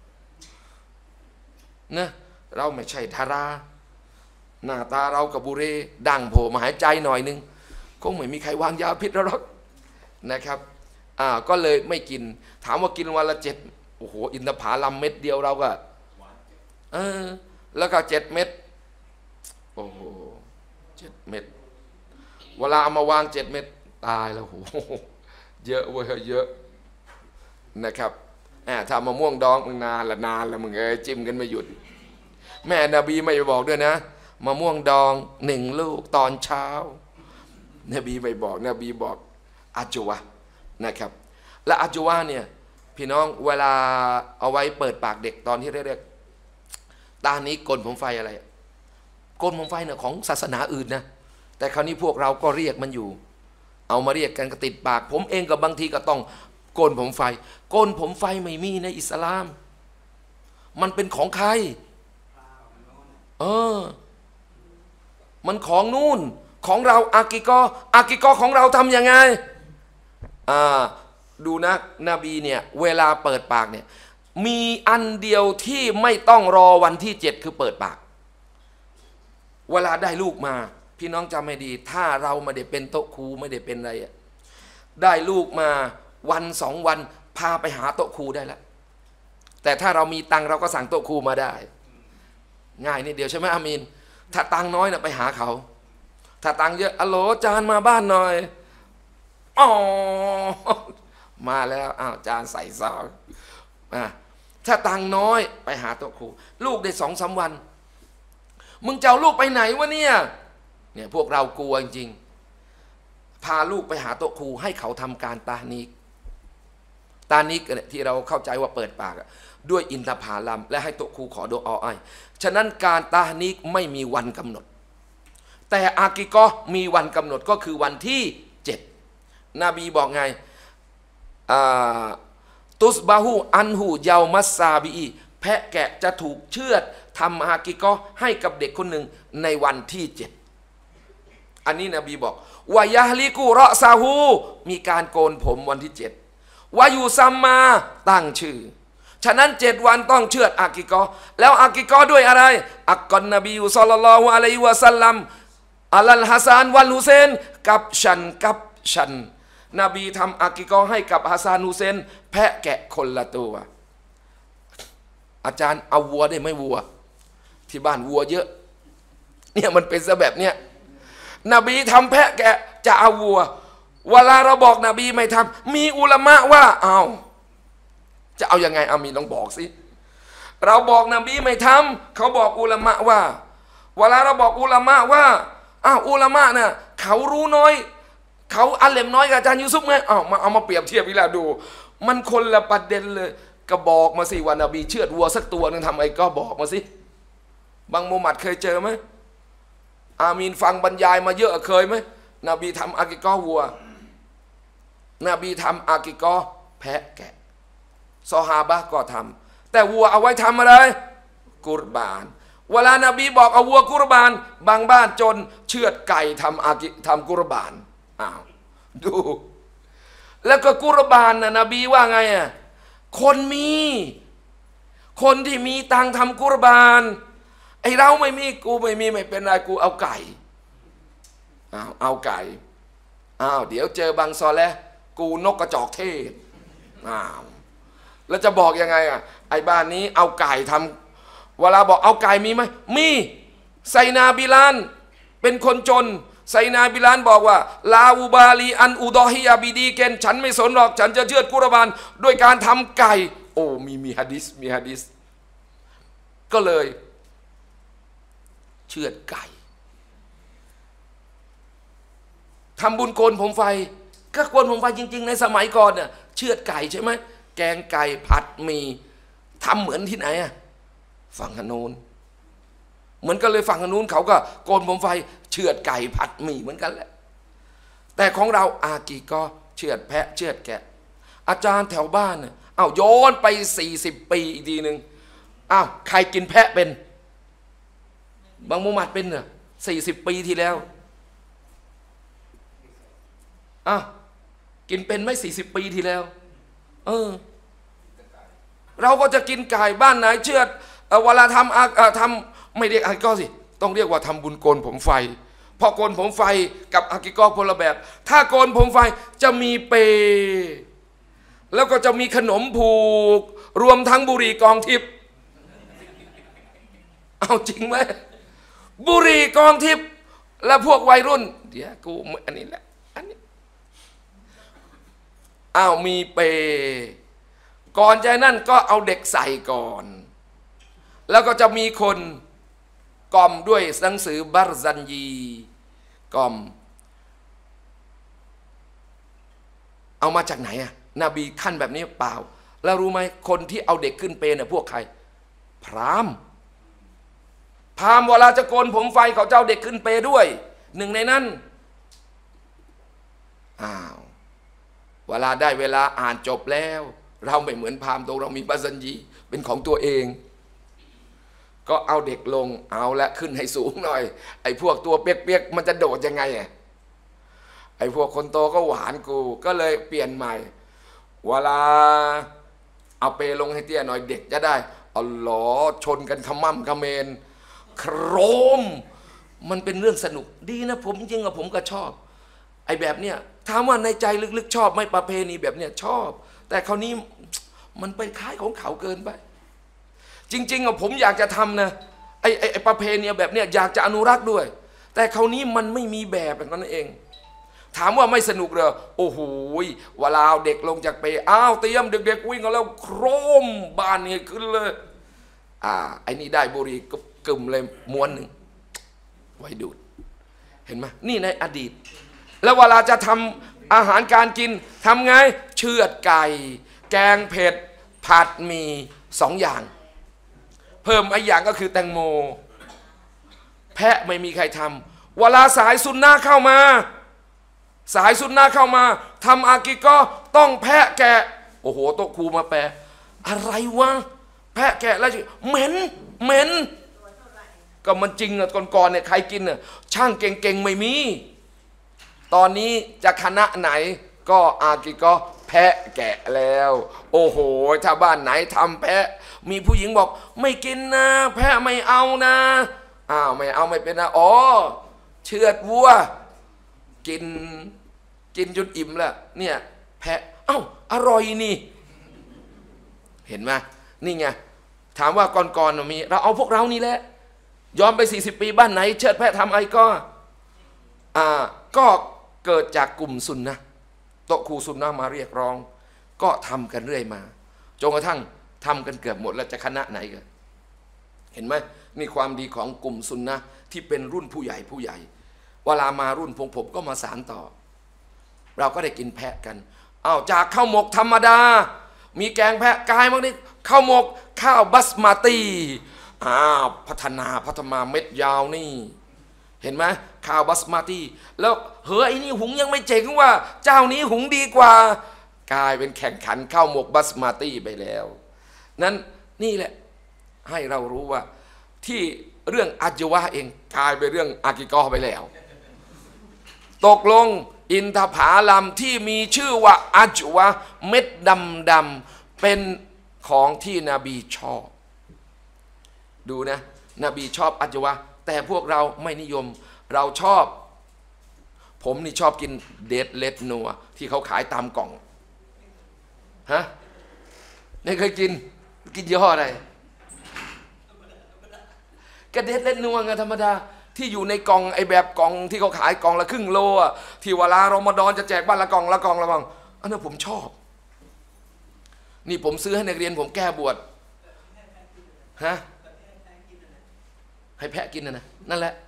นะเราไม่ใช่ทาราหน้าตาเรากับบุเรดั่งโผล่มาหายใจหน่อยนึงคงไม่มีใครวางยาพิษหรอกนะครับอ่าก็เลยไม่กินถามว่ากินวันละเจ็ดโอ้โหอินทผลัมเม็ดเดียวเราก็เออแล้วก็เจ็ดเม็ดโอ้โหเจ็ดเม็ดเวลาเอามาวางเจ็ดเม็ดตายแล้วโหเยอะเว้ยเยอะนะครับแอบทำมะม่วงดองมึงนานละนานละมึงเอ้ยจิ้มกันไม่หยุดแม่นบีไม่บอกด้วยนะมะม่วงดองหนึ่งลูกตอนเช้านบีไม่บอกนบีบอกอัจวะนะครับและอัจวะเนี่ยพี่น้องเวลาเอาไว้เปิดปากเด็กตอนที่เรียกตานี้กลผมไฟอะไรกลผมไฟเนี่ยของศาสนาอื่นนะแต่คราวนี้พวกเราก็เรียกมันอยู่เอามาเรียกกันก็ติดปากผมเองกับบางทีก็ต้องโกนผมไฟโกนผมไฟไม่มีในอิสลามมันเป็นของใครเออมันของนู่นของเราอากิกออากิกอของเราทำยังไงอ่าดูนะนบีเนี่ยเวลาเปิดปากเนี่ยมีอันเดียวที่ไม่ต้องรอวันที่เจ็ดคือเปิดปากเวลาได้ลูกมาพี่น้องจำไม่ดีถ้าเราไม่ได้เป็นโต๊ะครูไม่ได้เป็นอะไรได้ลูกมาวันสองวันพาไปหาโต๊ะครูได้แล้วแต่ถ้าเรามีตังเราก็สั่งโต๊ะครูมาได้ง่ายนิดเดียวใช่ไหมอามีนถ้าตังน้อยนะไปหาเขาถ้าตังเยอะอโหลจานมาบ้านหน่อยอ๋อมาแล้วอ้าวจานใส่ซองอ่ะถ้าตังน้อยไปหาโต๊ะครูลูกได้สองสามวันมึงจะเอาลูกไปไหนวะเนี่ยเนี่ยพวกเรากลัวจริงๆพาลูกไปหาโต๊ะครูให้เขาทำการตานิกตานิกที่เราเข้าใจว่าเปิดปากด้วยอินทผลัมและให้โต๊ะครูขอดุอาให้ฉะนั้นการตานิกไม่มีวันกำหนดแต่อากิกอมีวันกำหนดก็คือวันที่เจ็ดนบีบอกไงตุสบาหูอันหูเยามัสซาบีแพะแกะจะถูกเชือดทำอากิกอให้กับเด็กคนหนึ่งในวันที่เจ็ดอันนี้นบีบอกวายาลิกูเราะซาหูมีการโกนผมวันที่เจ็ดวายูซัมมาตั้งชื่อฉะนั้นเจ็ดวันต้องเชือดอากิกอแล้วอากิกอด้วยอะไรอักกอนนบีศ็อลลัลลอฮุอะลัยฮิวะซัลลัมอัลฮัสซานวัลฮุเซนกับฉันกับฉันนบีทำอากิกอให้กับฮัสซานฮุเซนแพะแกะคนละตัวอาจารย์เอาวัวได้ไหมวัวที่บ้านวัวเยอะเนี่ยมันเป็นซะแบบเนี้ยนบีทำแพะแกะจะเอาวัวเวลาเราบอกนบีไม่ทำมีอุลามะว่าเอาจะเอายังไงอามีต้องบอกสิเราบอกนบีไม่ทำเขาบอกอุลามะว่าเวลาเราบอกอุลามะว่าอ้าวอุลามะเนี่ยเขารู้น้อยเขาอัลเลมน้อยกับอาจารย์ยูซุฟไงเอามาเอามาเปรียบเทียบอีกแล้วดูมันคนละประเด็นเลยก็บอกมาสิว่านบีเชือดวัวสักตัวนึงทำไมก็บอกมาสิบางมุฮัมมัดเคยเจอไหมอามีนฟังบรรยายมาเยอะเคยไหมนบีทำอากิกอวัวนบีทำอากิกอแพะแกะซอฮาบะห์ก็ทำแต่วัวเอาไว้ทำอะไรกุรบานเวลานบีบอกเอาวัวกุรบานบางบ้านจนเชือดไก่ทำอากิทำกุรบานอ้าวดูแล้วก็กุรบานนะนบีว่าไงอ่ะคนมีคนที่มีตังทำกุรบานไอเราไม่มีกูไม่มีไม่เป็นไรกูเอาไก่อ้าวเอาไก่อ้าวเดี๋ยวเจอบางซอแล้วกูนกกระจอกเทศอ้าวแล้วจะบอกยังไงอ่ะไอ้บ้านนี้เอาไก่ทำเวลาบอกเอาไก่มีไหมมีไซนาบิลานเป็นคนจนไซนาบิลานบอกว่าลาอูบาลีอันอุดอฮิยาบิดีเกนฉันไม่สนหรอกฉันจะเชือดกุรบานด้วยการทำไก่โอ้มีมีฮะดิษมีฮะดิษก็เลยเชือดไก่ทำบุญโกนผมไฟก็โกนผมไฟจริงๆในสมัยก่อนเนี่ยเชือดไก่ใช่ไหมแกงไก่ผัดมีทำเหมือนที่ไหนอะฝั่งขนูนเหมือนกันเลยฝั่งขนูนเขาก็โกนผมไฟเชือดไก่ผัดมีเหมือนกันแหละแต่ของเราอากีก็เชือดแพะเชือดแกะอาจารย์แถวบ้านเนี่ยอ้าวย้อนไปสี่สิบปีอีกทีหนึ่งอ้าวใครกินแพะเป็นบางมุมัดเป็นเนี่ยสี่สิบปีที่แล้วอ้าวกินเป็นไม่สี่สิบปีที่แล้วเออเราก็จะกินไก่บ้านไหนเชือดเวลาทำทำไม่เรียกอากิกอสิต้องเรียกว่าทำบุญโกนผมไฟพอโกนผมไฟกับอากิกอคนละแบบถ้าโกนผมไฟจะมีเปแล้วก็จะมีขนมผูกรวมทั้งบุหรี่กองทิพย์เอาจริงไหมบุหรี่กองทิพย์แล้วพวกวัยรุ่นเดี๋ยวกูอันนี้แหละอันนี้อ้าวมีเปก่อนใจนั่นก็เอาเด็กใส่ก่อนแล้วก็จะมีคนกล่อมด้วยหนังสือบารซันยีกล่อมเอามาจากไหนอะนบีขั้นแบบนี้เปล่าแล้วรู้ไหมคนที่เอาเด็กขึ้นเปรเนี่ยพวกใครพราหมณ์พราหมณ์เวลาจะโกนผมไฟเขาเจ้าเด็กขึ้นเปรด้วยหนึ่งในนั้นอ้าวเวลาได้เวลาอ่านจบแล้วเราไม่เหมือนพราหมณ์ตรงเรามีบารซันยีเป็นของตัวเองก็เอาเด็กลงเอาละขึ้นให้สูงหน่อยไอ้พวกตัวเปียกๆมันจะโดดยังไงอ่ะไอ้พวกคนโตก็หวานกูก็เลยเปลี่ยนใหม่เวลาเอาเปลงให้เตี้ยหน่อยเด็กจะได้อ๋อหลอชนกันขมั่มขเมนโครมมันเป็นเรื่องสนุกดีนะผมจริงๆอะผมก็ชอบไอ้แบบเนี้ยถามว่าในใจลึกๆชอบไหมประเพณีแบบเนี้ยชอบแต่คราวนี้มันไปคล้ายของเขาเกินไปจริงๆอะผมอยากจะทำนะไอ้ไอ้ประเพณีแบบเนี้ยอยากจะอนุรักษ์ด้วยแต่คราวนี้มันไม่มีแบบแบบนั้นเองถามว่าไม่สนุกเหรอโอ้โหเวลาเด็กลงจากเปอ้าวเตรียมเด็กๆวิ่งกันแล้วโครมบ้านนี่ขึ้นเลยอ่าไอ้นี่ได้บุหรี่กึ่มเลยม้วนหนึ่งไว้ดูดเห็นไหมนี่ในอดีตแล้วเวลาจะทำอาหารการกินทำไงเชือดไก่แกงเผ็ดผัดมีสองอย่างเพิ่มอีกอย่างก็คือแตงโมแพะไม่มีใครทำเวลาสายซุนนะเข้ามาสายซุนนะเข้ามาทำอากิก็ต้องแพะแกะโอ้โหโต๊ะครูมาแปลอะไรวะแพะแกะแล้วเหม็นเหม็นก็มันจริงอะก่อนๆเนี่ยใครกินเนี่ยช่างเก่งๆไม่มีตอนนี้จะคณะไหนก็อากิก็แพะแกะแล้วโอ้โหถ้าบ้านไหนทำแพะมีผู้หญิงบอกไม่กินนะแพะไม่เอานะอ้าวไม่เอาไม่เป็นนะอ๋อเชือดวัวกินกินจนอิ่มแล้วเนี่ยแพะเอ้าอร่อยนี่เห็นไหมนี่ไงถามว่าก่อนๆมีเราเอาพวกเรานี่แหละย้อนไปสี่สิบปีบ้านไหนเชือดแพะทำไอ้ก็อ่าก็เกิดจากกลุ่มซุนนะโต๊ะครูซุนนะมาเรียกร้องก็ทำกันเรื่อยมาจนกระทั่งทำกันเกือบหมดแล้วจะคณะไหนกันเห็นไหมนี่ความดีของกลุ่มซุนนะที่เป็นรุ่นผู้ใหญ่ผู้ใหญ่เวลามารุ่นพงผมก็มาสานต่อเราก็ได้กินแพะกันอ้าวจากข้าวหมกธรรมดามีแกงแพะกลายมานี่ข้าวหมกข้าวบัสมาตีอ้าวพัฒนาพัฒนาเม็ดยาวนี่เห็นไหมข้าวบัสมาตีแล้วเฮ้ยไอ้นี่หุงยังไม่เจ๋งว่าเจ้านี้หุงดีกว่ากลายเป็นแข่งขันข้าวหมกบัสมาตี้ไปแล้วนั้นนี่แหละให้เรารู้ว่าที่เรื่องอัจวะเองกลายเป็นเรื่องอากิกอไปแล้วตกลงอินทผลัมที่มีชื่อว่าอัจวะเม็ดดำดำเป็นของที่นบีชอบดูนะนบีชอบอัจวะแต่พวกเราไม่นิยมเราชอบผมนี่ชอบกินเดดเลดนัวที่เขาขายตามกล่องฮะไม่เคยกินกินยี่ห้ออะไรกระเด็ดเล่นนัวไงธรรมดาที่อยู่ในกล่องไอแบบกล่องที่เขาขายกล่องละครึ่งโลอ่ะที่เวลารอมฎอนจะแจกบ้านละกล่องละกล่องละกล่องอันนั้นผมชอบนี่ผมซื้อให้นักเรียนผมแก้บวชฮะให้แพะกินนะนะนั่นแหละ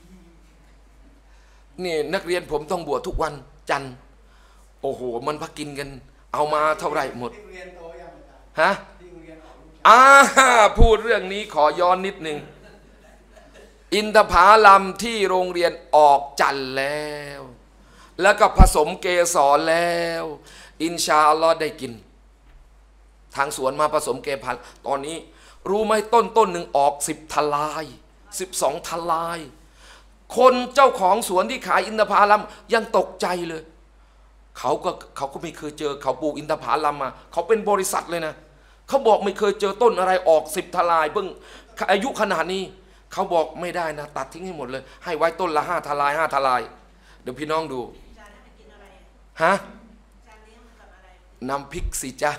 นี่นักเรียนผมต้องบวชทุกวันจันทร์โอ้โหมันพักกินกันเอามาเท่าไหร่หมดฮะอ่าพูดเรื่องนี้ขอย้อนนิดนึงอินทผลัมที่โรงเรียนออกจันทร์แล้วแล้วก็ผสมเกสรแล้วอินชาอัลลอฮ์ได้กินทางสวนมาผสมเกพันตอนนี้รู้ไหมต้นต้นหนึ่งออกสิบทลายสิบสองทลายคนเจ้าของสวนที่ขายอินทผลัมยังตกใจเลยเขาก็เขาก็ไม่เคยเจอเขาปลูกอินทผลัมมาเขาเป็นบริษัทเลยนะเขาบอกไม่เคยเจอต้นอะไรออกสิบทลายเพิ่งอายุขนาดนี้เขาบอกไม่ได้นะตัดทิ้งให้หมดเลยให้ไว้ต้นละห้าทลายห้าทลายเดี๋ยวพี่น้องดูฮะน้ำพริกสิจ๊ะ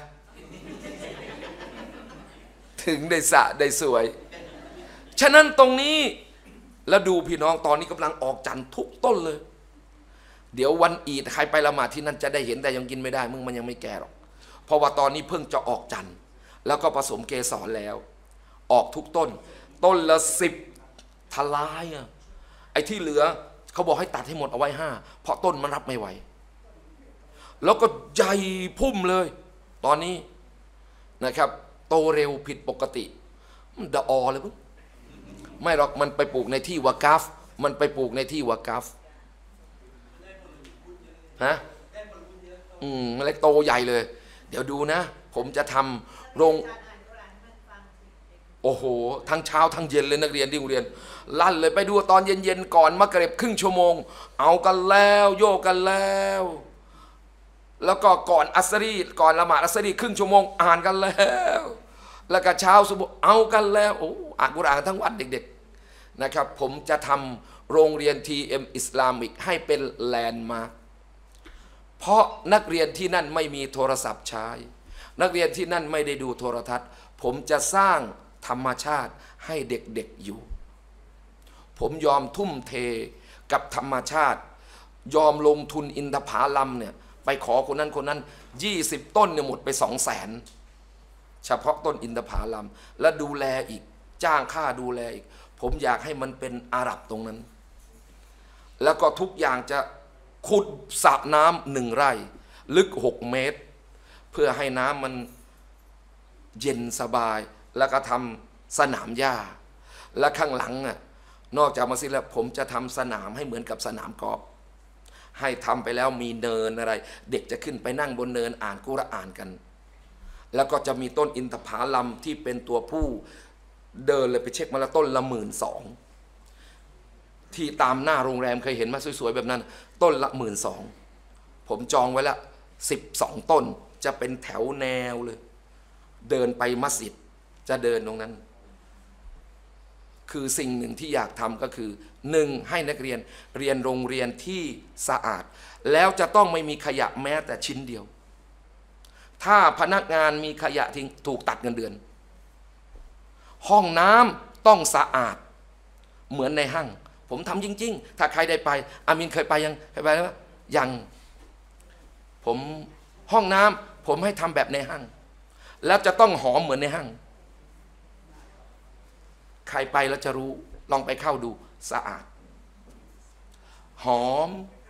ถึงได้สะได้สวยฉะนั้นตรงนี้แล้วดูพี่น้องตอนนี้กำลังออกจันทร์ทุกต้นเลยเดี๋ยววันอีดใครไปละหมาดที่นั่นจะได้เห็นแต่ยังกินไม่ได้มึงมันยังไม่แก่หรอกเพราะว่าตอนนี้เพิ่งจะออกจันทร์แล้วก็ผสมเกสรแล้วออกทุกต้นต้นละสิบทลายอ่ะไอ้ที่เหลือเขาบอกให้ตัดให้หมดเอาไว้ห้าเพราะต้นมันรับไม่ไหวแล้วก็ใหญ่พุ่มเลยตอนนี้นะครับโตเร็วผิดปกติมันดะออเลยปุ๊บไม่หรอกมันไปปลูกในที่วากาฟมันไปปลูกในที่วากาฟฮะอืมมันเลยโตใหญ่เลยเดี๋ยวดูนะผมจะทำโรงโอ้โหทั้งเช้าทั้งเย็นเลยนักเรียนที่โรงเรียนลั่นเลยไปดูตอนเย็นๆก่อนมักริบครึ่งชั่วโมงเอากันแล้วโยกกันแล้วแล้วก็ก่อนอัสรีก่อนละหมาดอัสรีครึ่งชั่วโมงอ่านกันแล้วแล้วก็เช้าสุบฮ์เอากันแล้วโอ้อ่านกุรอานทั้งวันเด็กๆนะครับผมจะทำโรงเรียน ที เอ็ม อิสลามิกให้เป็นแลนด์มาร์คเพราะนักเรียนที่นั่นไม่มีโทรศัพท์ใช้นักเรียนที่นั่นไม่ได้ดูโทรทัศน์ผมจะสร้างธรรมชาติให้เด็กๆอยู่ผมยอมทุ่มเทกับธรรมชาติยอมลงทุนอินทผลัมเนี่ยไปขอคนนั้นคนนั้นยี่สิบต้นเนี่ยหมดไปสองแสนเฉพาะต้นอินทผลัมและดูแลอีกจ้างค่าดูแลอีกผมอยากให้มันเป็นอาหรับตรงนั้นแล้วก็ทุกอย่างจะขุดสระน้ำหนึ่งไร่ลึกหกเมตรเพื่อให้น้ำมันเย็นสบายแล้วก็ทำสนามหญ้าและข้างหลังอ่ะนอกจากมัสยิดแล้วผมจะทำสนามให้เหมือนกับสนามกอล์ฟให้ทำไปแล้วมีเนินอะไรเด็กจะขึ้นไปนั่งบนเนินอ่านกุรอานกันแล้วก็จะมีต้นอินทผลัมที่เป็นตัวผู้เดินเลยไปเช็คมาแล้วต้นละหมื่นสองที่ตามหน้าโรงแรมเคยเห็นมาสวยๆแบบนั้นต้นละหมื่นสองผมจองไว้ละสิบสองต้นจะเป็นแถวแนวเลยเดินไปมัสยิดจะเดินตรงนั้นคือสิ่งหนึ่งที่อยากทำก็คือหนึ่งให้นักเรียนเรียนโรงเรียนที่สะอาดแล้วจะต้องไม่มีขยะแม้แต่ชิ้นเดียวถ้าพนักงานมีขยะทิ้งถูกตัดเงินเดือนห้องน้ำต้องสะอาดเหมือนในห้างผมทำจริงๆถ้าใครได้ไปอามินเคยไปยังเคยไปแล้วยังผมห้องน้ำผมให้ทำแบบในห้างแล้วจะต้องหอมเหมือนในห้างใครไปแล้วจะรู้ลองไปเข้าดูสะอาดหอม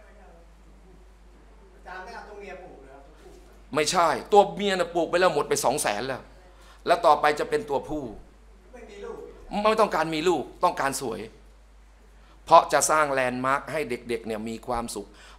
ไม่ใช่ตัวเมียนะปลูกไปแล้วหมดไปสองแสนแล้วแล้วต่อไปจะเป็นตัวผู้ไม่ต้องการมีลูกต้องการสวยเพราะจะสร้างแลนด์มาร์คให้เด็กๆเนี่ยมีความสุข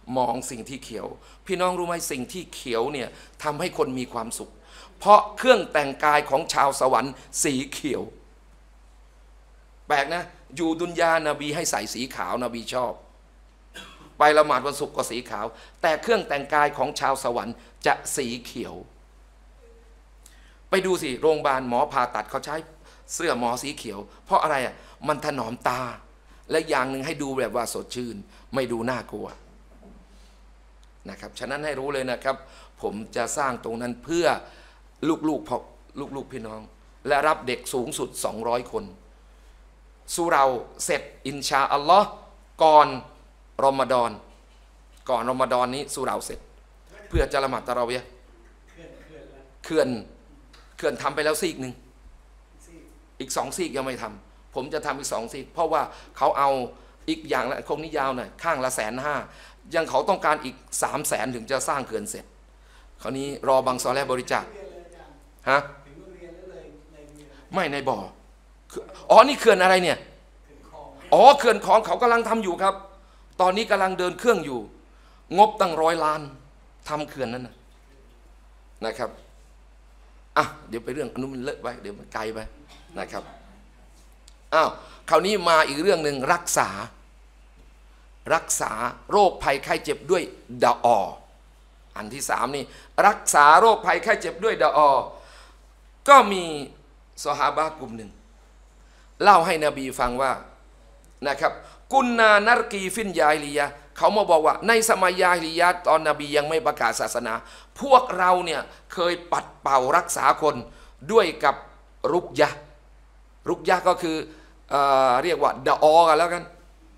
มองสิ่งที่เขียว พี่น้องรู้ไหมสิ่งที่เขียวเนี่ยทำให้คนมีความสุข เพราะเครื่องแต่งกายของชาวสวรรค์สีเขียวแปลกนะอยู่ดุนยานบีให้ใส่สีขาวนบีชอบไปละหมาดวันศุกร์ก็สีขาวแต่เครื่องแต่งกายของชาวสวรรค์จะสีเขียวไปดูสิโรงพยาบาลหมอผ่าตัดเขาใช้เสื้อหมอสีเขียวเพราะอะไรอ่ะมันถนอมตาและอย่างหนึ่งให้ดูแบบว่าสดชื่นไม่ดูน่ากลัวนะครับฉะนั้นให้รู้เลยนะครับผมจะสร้างตรงนั้นเพื่อลูกๆพอลูกๆพี่น้องและรับเด็กสูงสุดสองร้อยคนสุเราเสร็จอินชาอัลลอฮ์ก่อนรอมฎอนก่อนรอมฎอนนี้สุเราเสร็จเพื่อจะละหมาดตะเราะเวียห์เขื่อนเขื่อนทำไปแล้วซีกหนึ่งอีกสองซีกยังไม่ทำผมจะทำอีกสองซีกเพราะว่าเขาเอาอีกอย่างละโครงนี้ยาวหน่อยข้างละแสนห้ายังเขาต้องการอีกสามแสนถึงจะสร้างเขื่อนเสร็จคราวนี้รอบางซอแลบริจาคฮะไม่ในบ่ออ๋อนี่เขื่อนอะไรเนี่ยอ๋อเขื่อนของเขากำลังทำอยู่ครับตอนนี้กำลังเดินเครื่องอยู่งบตั้งร้อยล้านทำเขื่อนนั้นนะนะครับอ่ะเดี๋ยวไปเรื่องอนุมันเลอะไปเดี๋ยวมันไกลไปนะครับอ้าวคราวนี้มาอีกเรื่องหนึ่งรักษารักษาโรคภัยไข้เจ็บด้วยดาอออันที่สามนี่รักษาโรคภัยไข้เจ็บด้วยดาออก็มีซอฮาบะห์กลุ่มหนึ่งเล่าให้นบีฟังว่านะครับกุนนานัรกีฟินยาฮิลียะเขามาบอกว่าในสมัยยาฮิลียะตอนนบียังไม่ประกาศศาสนาพวกเราเนี่ยเคยปัดเป่ารักษาคนด้วยกับรุกยะรุกยะก็คือเอ่อเรียกว่าดาออกันแล้วกัน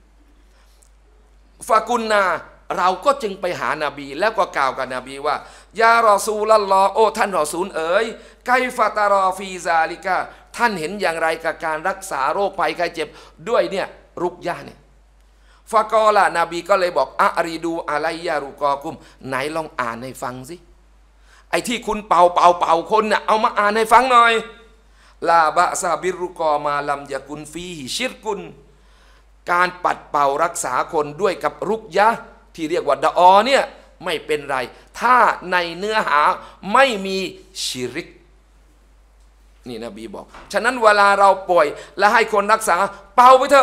ฟากุนนาเราก็จึงไปหานาบีแล้วก็กล่าวกับนบีว่ายารอซูลัลลอฮ์โอ้ท่านรอซูลเอ๋ยไกฟาตารอฟีซาลิกาท่านเห็นอย่างไรกับการรักษาโรคภัยไข้เจ็บด้วยเนี่ยรุกยะเนี่ยฟากอละนบีก็เลยบอกอะรีดูอะไรยารุกอกุมไหนลองอ่านให้ฟังสิไอ้ที่คุณเป่าเป่าเป่าคนเนี่ยเอามาอ่านให้ฟังหน่อยลาบะซาบิรุกอมาลัมยากุนฟีฮิชิรกุนการปัดเป่ารักษาคนด้วยกับรุกยะที่เรียกว่าดาออเนี่ยไม่เป็นไรถ้าในเนื้อหาไม่มีชิริกนี่นบีบอกฉะนั้นเวลาเราป่วยและให้คนรักษาเป่าไปเถอะ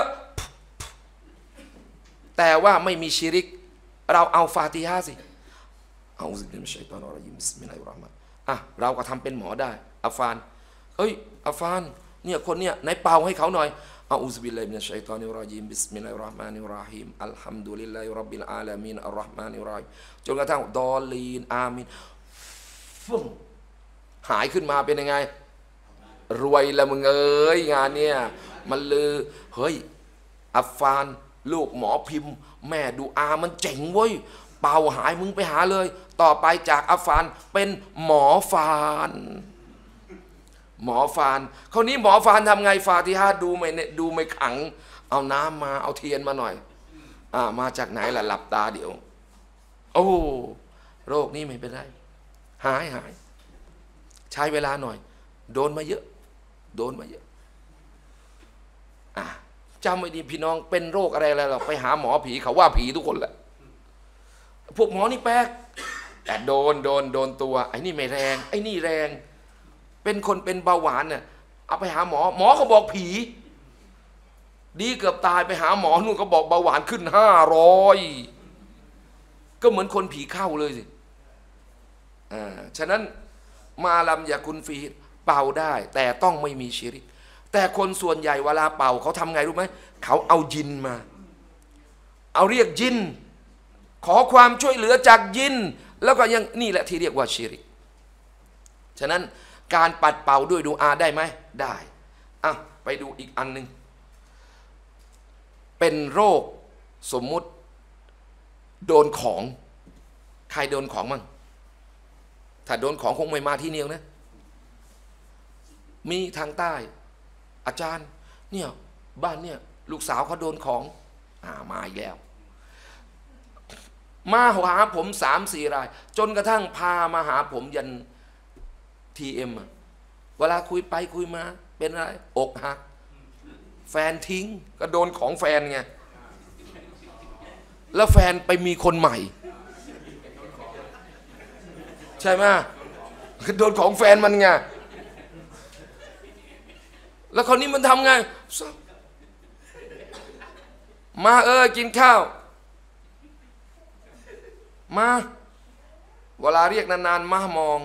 แต่ว่าไม่มีชิริกเราเอาฟาติฮะสิเอาซิบิลมินัชชัยฏอนรอญิมบิสมิลลาฮิรเราะห์มานิรเราะฮีมอ่ะเราก็ทำเป็นหมอได้อัฟฟานเอ้ยอัฟฟานเนี่ยคนเนี่ยไหนเป่าให้เขาหน่อยอาอูซุบิลลาฮิมินัชชัยฏอนิรรอญีมบิสมิลลาฮิรเราะห์มานิรเราะฮีมอัลฮัมดุลิลลาฮิร็อบบิลอาลามีนอัรเราะห์มานิรเราะฮีมจนกระทั่งดอลีนอามีนฟึ่งหายขึ้นมาเป็นยังไงรวยละมึงเอ้ยงานเนี่ยมันลือเฮ้ยอัฟฟานลูกหมอพิมพ์แม่ดูอามันเจ๋งเว้ยเป่าหายมึงไปหาเลยต่อไปจากอัฟฟานเป็นหมอฟานหมอฟานคราวนี้หมอฟานทำไงฟาติฮะดูไม่ดูไม่ขังเอาน้ำมาเอาเทียนมาหน่อยอ่ามาจากไหนล่ะหลับตาเดี๋ยวโอ้โรคนี้ไม่เป็นไรหายหายใช้เวลาหน่อยโดนมาเยอะโดนมาเยอะอ่ะจำไว้ดีพี่น้องเป็นโรคอะไรอะไรเราไปหาหมอผีเขาว่าผีทุกคนแหละพวกหมอนี่แปลกแต่โดนโดนโดนตัวไอ้นี่ไม่แรงไอ้นี่แรงเป็นคนเป็นเบาหวานเนี่ยเอาไปหาหมอหมอเขาบอกผีดีเกือบตายไปหาหมอนู่นก็บอกเบาหวานขึ้นห้าร้อยก็เหมือนคนผีเข้าเลยสิอ่าฉะนั้นมาลำยากุนฟีเป่าได้แต่ต้องไม่มีชิริกแต่คนส่วนใหญ่เวลาเป่าเขาทำไงรู้ไหมเขาเอายินมาเอาเรียกยินขอความช่วยเหลือจากยินแล้วก็ยังนี่แหละที่เรียกว่าชิริกฉะนั้นการปัดเป่าด้วยดูอาได้ไหมได้อ่ะไปดูอีกอันหนึ่งเป็นโรคสมมุติโดนของใครโดนของมั่งถ้าโดนของคงไม่มาที่นี่นะมีทางใต้อาจารย์เนี่ยบ้านเนี่ยลูกสาวเขาโดนของอ่ามาอีกแล้วมาหาผมสามสี่รายจนกระทั่งพามาหาผมยันทีเอ็มเวลาคุยไปคุยมาเป็นอะไรอกหักแฟนทิ้งก็โดนของแฟนไงแล้วแฟนไปมีคนใหม่ใช่ไหมโดนของแฟนมันไงแล้วคนนี้มันทำไงมาเออกินข้าวมาเวลาเรียกนานๆมามอง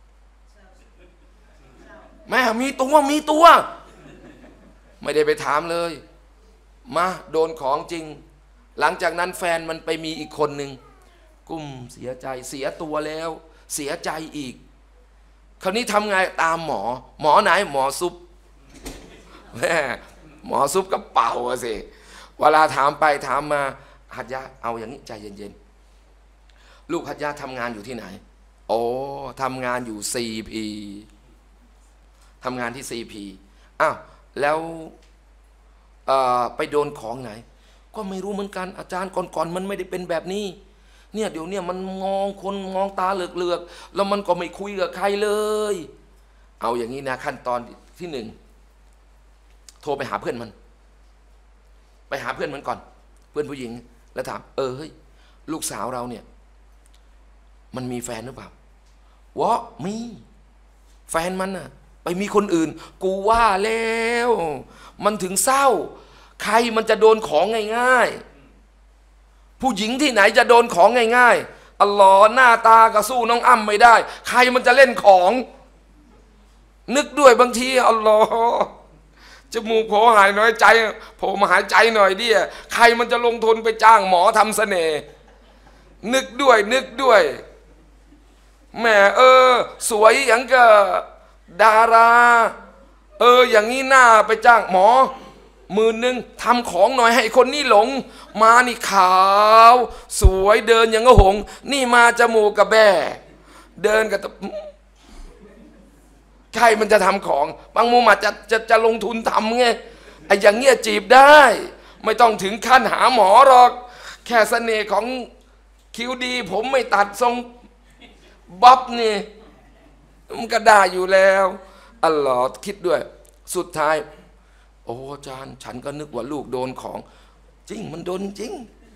แม่มีตัวมีตัวไม่ได้ไปถามเลยมาโดนของจริงหลังจากนั้นแฟนมันไปมีอีกคนหนึ่งกุ้มเสียใจเสียตัวแล้วเสียใจอีกคราวนี้ทำไงตามหมอหมอไหนหมอซุปแม่หมอซุปกับเป่าสิเวลาถามไปถามมาหัดยาเอาอย่างนี้ใจเย็นๆลูกหัดยาทำงานอยู่ที่ไหนโอ้ทำงานอยู่ ซี พี ทำงานที่ ซี พี อ้าวแล้วไปโดนของไหนก็ไม่รู้เหมือนกันอาจารย์ก่อนๆมันไม่ได้เป็นแบบนี้เนี่ยเดี๋ยวเนี่ยมันมองคนมองตาเหลือกๆแล้วมันก็ไม่คุยกับใครเลยเอาอย่างนี้นะขั้นตอนที่หนึ่งโทรไปหาเพื่อนมันไปหาเพื่อนมันก่อนเพื่อนผู้หญิงแล้วถามเออเฮ้ยลูกสาวเราเนี่ยมันมีแฟนหรือเปล่าวะมีแฟนมันน่ะไปมีคนอื่นกูว่าแล้วมันถึงเศร้าใครมันจะโดนของง่ายๆผู้หญิงที่ไหนจะโดนของง่ายๆอัลลอฮ์หน้าตาก็สู้น้องอ้ำไม่ได้ใครมันจะเล่นของนึกด้วยบางทีอัลลอฮ์จมูกโผล่หายน้อยใจโผล่มาหายใจหน่อยดิใครมันจะลงทุนไปจ้างหมอทำเสน่ห์นึกด้วยนึกด้วยแม่เออสวยอย่างกับดาราเอออย่างนี้หน้าไปจ้างหมอมือนึงทำของหน่อยให้คนนี้หลงมานี่ขาวสวยเดินอย่างกระหงนี่มาจมูกกับแบ่เดินกับใครมันจะทำของบางมุมอาจจะจะจะลงทุนทำไงไอ้อย่างเงี้ยจีบได้ไม่ต้องถึงขั้นหาหมอหรอกแค่เสน่ห์ของคิ้วดีผมไม่ตัดทรงบ๊อบนี่มันก็ได้อยู่แล้วอัลลอฮ์คิดด้วยสุดท้ายโอ้อาจารย์ฉันก็นึกว่าลูกโดนของจริงมันโดนจริง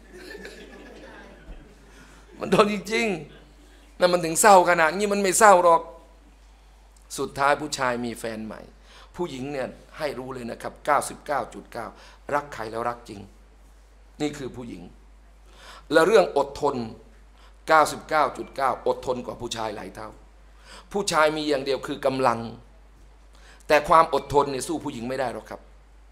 มันโดนจริงนั่นมันถึงเศร้าขนาดนี้มันไม่เศร้าหรอกสุดท้ายผู้ชายมีแฟนใหม่ผู้หญิงเนี่ยให้รู้เลยนะครับ เก้าสิบเก้าจุดเก้า รักใครแล้วรักจริงนี่คือผู้หญิงและเรื่องอดทน เก้าสิบเก้าจุดเก้า อดทนกว่าผู้ชายหลายเท่าผู้ชายมีอย่างเดียวคือกำลังแต่ความอดทนเนี่ยสู้ผู้หญิงไม่ได้หรอกครับ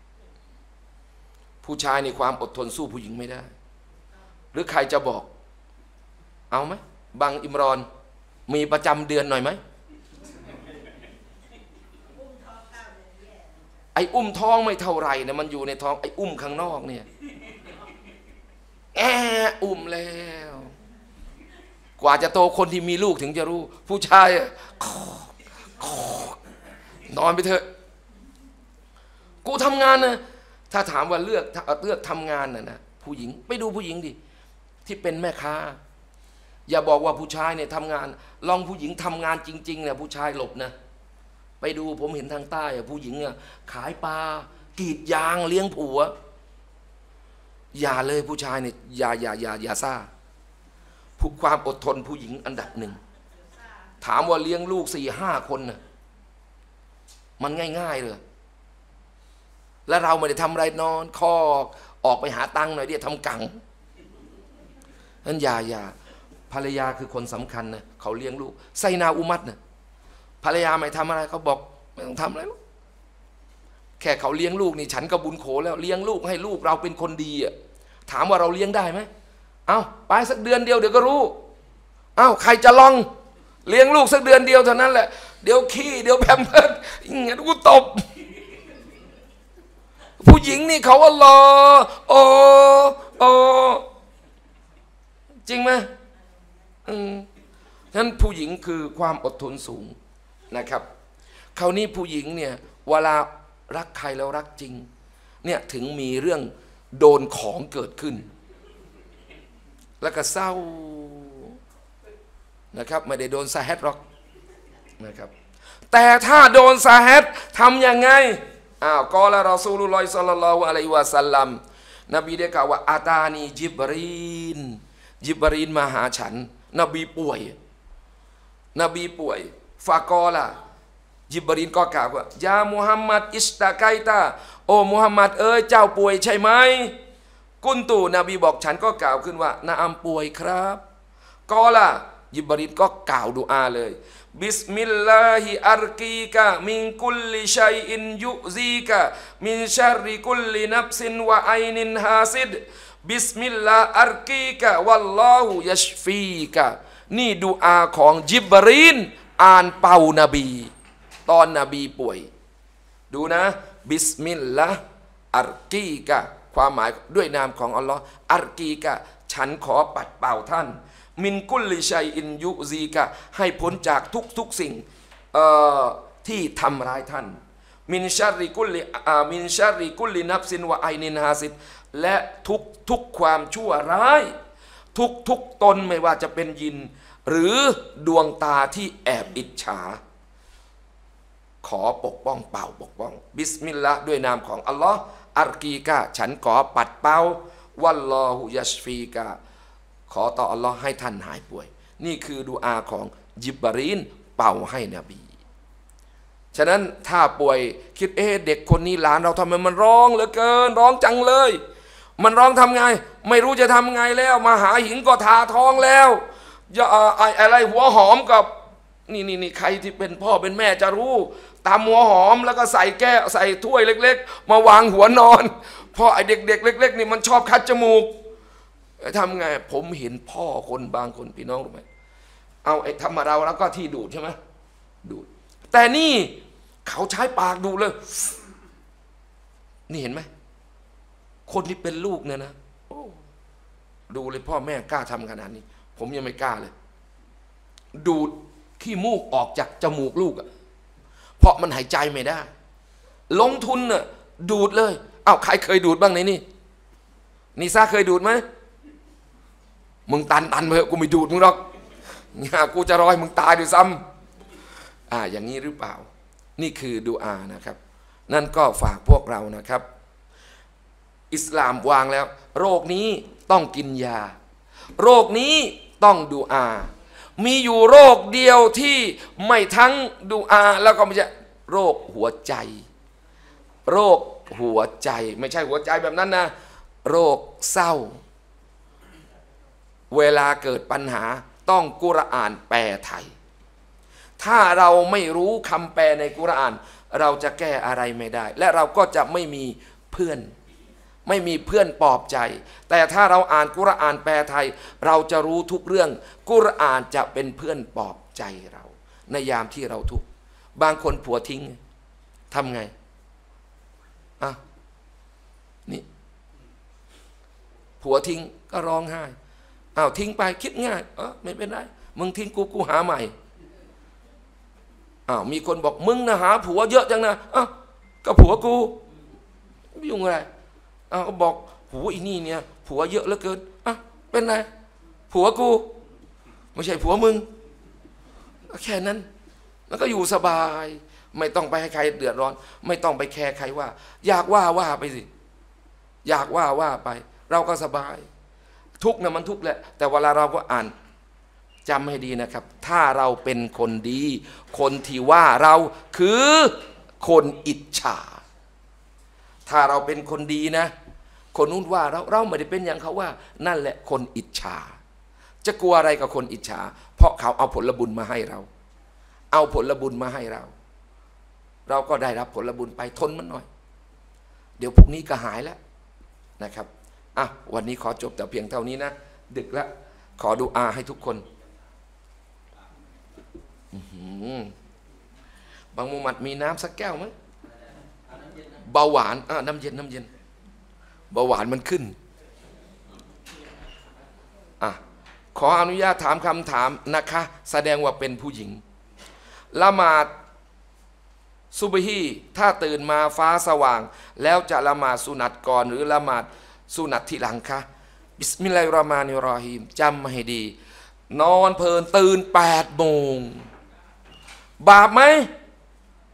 ผู้ชายในความอดทนสู้ผู้หญิงไม่ได้หรือใครจะบอกเอาไหมบังอิมรอนมีประจำเดือนหน่อยไหมไอ้อุ้มท้องไม่เท่าไรเนี่ยมันอยู่ในท้องไอ้อุ้มข้างนอกเนี่ยแอบอุ้มแล้วกว่าจะโตคนที่มีลูกถึงจะรู้ผู้ชายนอนไปเถอะกูทำงานนะถ้าถามว่าเลือกเลือกทำงานน่ะนะผู้หญิงไปดูผู้หญิงดิที่เป็นแม่ค้าอย่าบอกว่าผู้ชายเนี่ยทำงานลองผู้หญิงทำงานจริงๆเนี่ยผู้ชายหลบนะไปดูผมเห็นทางใต้อะผู้หญิงอะขายปลากรีดยางเลี้ยงผัวอย่าเลยผู้ชายเนี่ยอย่าอย่าอย่าอย่าซ่าผู้ความอดทนผู้หญิงอันดับหนึ่งถามว่าเลี้ยงลูกสี่ห้าคนน่ะมันง่ายๆเลยแล้วเราไม่ได้ทำอะไรนอนคอกออกไปหาตังค์หน่อยเดียวทำกังนั้นอย่าอย่าภรรยาคือคนสำคัญนะเขาเลี้ยงลูกไซนาอุมัตนะภรรยาไม่ทำอะไรเขาบอกไม่ต้องทำอะไรหรอกแค่เขาเลี้ยงลูกนี่ฉันก็บุญโขแล้วเลี้ยงลูกให้ลูกเราเป็นคนดีอ่ะถามว่าเราเลี้ยงได้ไหมเอาไปสักเดือนเดียวเดี๋ยวก็รู้เอาใครจะลองเลี้ยงลูกสักเดือนเดียวเท่านั้นแหละเดี๋ยวขี้เดี๋ยวแพมเพิร์สงั้นกูตบผู้หญิงนี่เขาอัลลอฮ์โอ้โอ้จริงไหมอืมฉะนั้นผู้หญิงคือความอดทนสูงนะครับคราวนี้ผู้หญิงเนี่ยเวลารักใครแล้วรักจริงเนี่ยถึงมีเรื่องโดนของเกิดขึ้นแล้วก็เศร้านะครับไม่ได้โดนซาฮัดหรอกนะครับแต่ถ้าโดนซาฮัดทำยังไงอ้าวกอละรอซูลุลลอฮิศ็อลลัลลอฮุอะลัยฮิวะซัลลัมนบีได้กล่าวว่าอาตานีจิบรีนจิบรีนมาหาฉันนบีป่วยนบีป่วยฟากอละจิบรีนก็กล่าวว่ายามุฮัมมัดอิสตาไกตาโอ้มุฮัมมัดเอ้ยเจ้าป่วยใช่ไหมกุนตูนบีบอกฉันก็กล่าวขึ้นว่านาอัมป่วยครับกอละยิบรินก็กล่าวดุอาเลยบิสมิลลาฮิอัรกีกะมินกุลลิชัยอินยุซีกะมินชัรริกุลลินับซินวะไอนินฮาซิดบิสมิลลาอัรกีกะวัลลอฮุยัชฟีกะนี่ดุอาของยิบรีนอ่านเป่านบีตอนนบีป่วยดูนะบิสมิลลาอัรกีกะความหมายด้วยนามของอัลลอฮ์อัรกีกะฉันขอปัดเป่าท่านมินกุลลิชัยอินยุซีกะให้พ้นจากทุกทุกสิ่งที่ทำร้ายท่านมินชาริกุลลิมินชาริกุลลินับซินวะไอนินฮาซิดและทุกทุกความชั่วร้ายทุกทุกตนไม่ว่าจะเป็นยินหรือดวงตาที่แอบอิจฉาขอปกป้องเป่าปกป้องบิสมิลลาห์ด้วยนามของอัลลอฮ์อัรกีกะฉันขอปัดเป่าวัลลอฮุยัชฟีกะขอต่ออัลลอฮ์ให้ท่านหายป่วยนี่คือดุอาของยิบรีนเป่าให้นบีฉะนั้นถ้าป่วยคิดเอ๊ะเด็กคนนี้หลานเราทำไมมันร้องเหลือเกินร้องจังเลยมันร้องทำไงไม่รู้จะทำไงแล้วมาหาหินก็ทาท้องแล้วอย่าอะไรหัวหอมกับนี่นี่นี่ใครที่เป็นพ่อเป็นแม่จะรู้ตามหัวหอมแล้วก็ใส่แก้วใส่ถ้วยเล็กๆมาวางหัวนอนพ่อไอเด็กๆเล็กๆนี่มันชอบคัดจมูกทำไงผมเห็นพ่อคนบางคนพี่น้องรู้ไหมเอาไอ้ธรรมดาแล้วก็ที่ดูดใช่ไหมดูดแต่นี่เขาใช้ปากดูดเลยนี่เห็นไหมคนที่เป็นลูกเนี่ยนะดูเลยพ่อแม่กล้าทำขนาดนี้ผมยังไม่กล้าเลยดูดขี้มูกออกจากจมูกลูกอะเพราะมันหายใจไม่ได้ลงทุนน่ะดูดเลยอ้าวใครเคยดูดบ้างในนี่นี่ซ่าเคยดูดไหมมึงตันตันไปเถอะกูไม่ดูดมึงหรอกเนี่ยกูจะรอให้มึงตายด้วยซ้ำอ่าอย่างนี้หรือเปล่านี่คือดุอานะครับนั่นก็ฝากพวกเรานะครับอิสลามวางแล้วโรคนี้ต้องกินยาโรคนี้ต้องดุอามีอยู่โรคเดียวที่ไม่ทั้งดุอาแล้วก็ไม่ใช่โรคหัวใจโรคหัวใจไม่ใช่หัวใจแบบนั้นนะโรคเศร้าเวลาเกิดปัญหาต้องกุรอานแปลไทยถ้าเราไม่รู้คำแปลในกุรอานเราจะแก้อะไรไม่ได้และเราก็จะไม่มีเพื่อนไม่มีเพื่อนปลอบใจแต่ถ้าเราอ่านกุรอานแปลไทยเราจะรู้ทุกเรื่องกุรอานจะเป็นเพื่อนปลอบใจเราในยามที่เราทุกข์บางคนผัวทิ้งทำไงอ่ะนี่ผัวทิ้งก็ร้องไห้อ้าวทิ้งไปคิดง่ายเออไม่เป็นไรมึงทิ้งกูกูหาใหม่อ้าวมีคนบอกมึงนะหาผัวเยอะจังนะอ้าวก็ผัวกูไม่ยุ่งอะไรอ้าวบอกผัวอีนี่เนี่ยผัวเยอะเหลือเกินอ่ะเป็นไรผัวกูไม่ใช่ผัวมึงแค่นั้นแล้วก็อยู่สบายไม่ต้องไปให้ใครเดือดร้อนไม่ต้องไปแคร์ใครว่าอยากว่าว่าไปสิอยากว่าว่าไปเราก็สบายทุกข์นะมันทุกข์แหละแต่เวลาเราก็อ่านจำให้ดีนะครับถ้าเราเป็นคนดีคนที่ว่าเราคือคนอิจฉาถ้าเราเป็นคนดีนะคนนู้นว่าเราเราไม่ได้เป็นอย่างเขาว่านั่นแหละคนอิจฉาจะกลัวอะไรกับคนอิจฉาเพราะเขาเอาผลบุญมาให้เราเอาผลบุญมาให้เราเราก็ได้รับผลบุญไปทนมันหน่อยเดี๋ยวพรุ่งนี้ก็หายแล้วนะครับอ่ะวันนี้ขอจบแต่เพียงเท่านี้นะดึกแล้วขอดุอาให้ทุกคนบางมุมัดมีน้ำสักแก้วไหมเบาหวานอ่ะน้ำเย็นน้ำเย็นเบาหวานมันขึ้นอ่ะขออนุญาตถามคำถามนะคะแสดงว่าเป็นผู้หญิงละหมาดซุบฮีถ้าตื่นมาฟ้าสว่างแล้วจะละหมาดสุนัตก่อนหรือละหมาดสุนัตทีหลังคะบิสมิลลาฮิรเราะห์มานิรเราะฮีมจำให้ดีนอนเพลินตื่นแปดโมงบาปไหม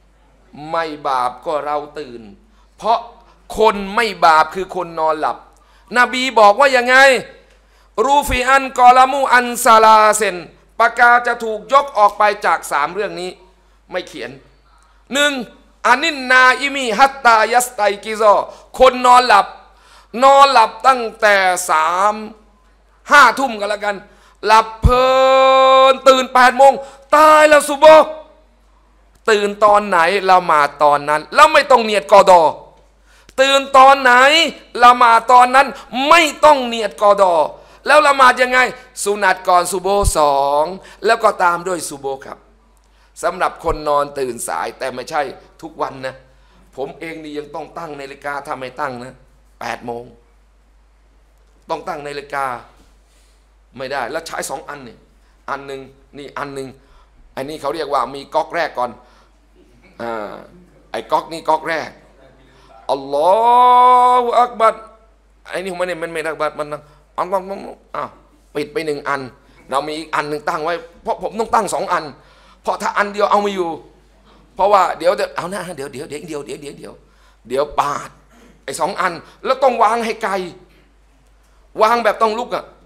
ไม่บาปก็เราตื่นเพราะคนไม่บาปคือคนนอนหลับนบีบอกว่ายังไงรูฟีอันกอลามูอันซาลาเซนปากกาจะถูกยกออกไปจากสามเรื่องนี้ไม่เขียนหนึ่งอานินนาอิมีฮัตตายัสไตกิโซคนนอนหลับนอนหลับตั้งแต่สามห้าทุ่มกันแล้วกันหลับเพลินตื่นแปดโมงตายแล้วซุโบตื่นตอนไหนละหมาดตอนนั้นแล้วไม่ต้องเนียดกอดอตื่นตอนไหนละหมาดตอนนั้นไม่ต้องเนียดกอดอแล้วละหมาดยังไงสุนัตก่อนซุโบสองแล้วก็ตามด้วยซุโบครับสำหรับคนนอนตื่นสายแต่ไม่ใช่ทุกวันนะผมเองนี่ยังต้องตั้งนาฬิกาถ้าไม่ตั้งนะแปดโมงต้องตั้งนาฬิกาไม่ได้แล้วใช้สองอันนี่อันหนึ่งนี่อันหนึ่งอันนี้เขาเรียกว่ามีก๊อกแรกก่อนอ่าไอ้ก๊อกนี่ก๊อกแรกอัลลอฮฺอักบัรไอ้นี่มันเนี่ยมันไม่อักบัรมันอัลลอฮฺอ้าวปิดไปหนึ่งอันเรามีอีกอันหนึ่งตั้งไว้เพราะผมต้องตั้งสองอันเพราะถ้าอันเดียวเอาไม่อยู่เพราะว่าเดี๋ยวเอาหน้าเดี๋ยวเดี๋ยวเดี๋ยวเดี๋ยวเดี๋ยวเดี๋ยวเดี๋ยวเดี๋ยวปาดไอ้สองอันแล้วต้องวางให้ไกลวางแบบต้องลุกอ่ะ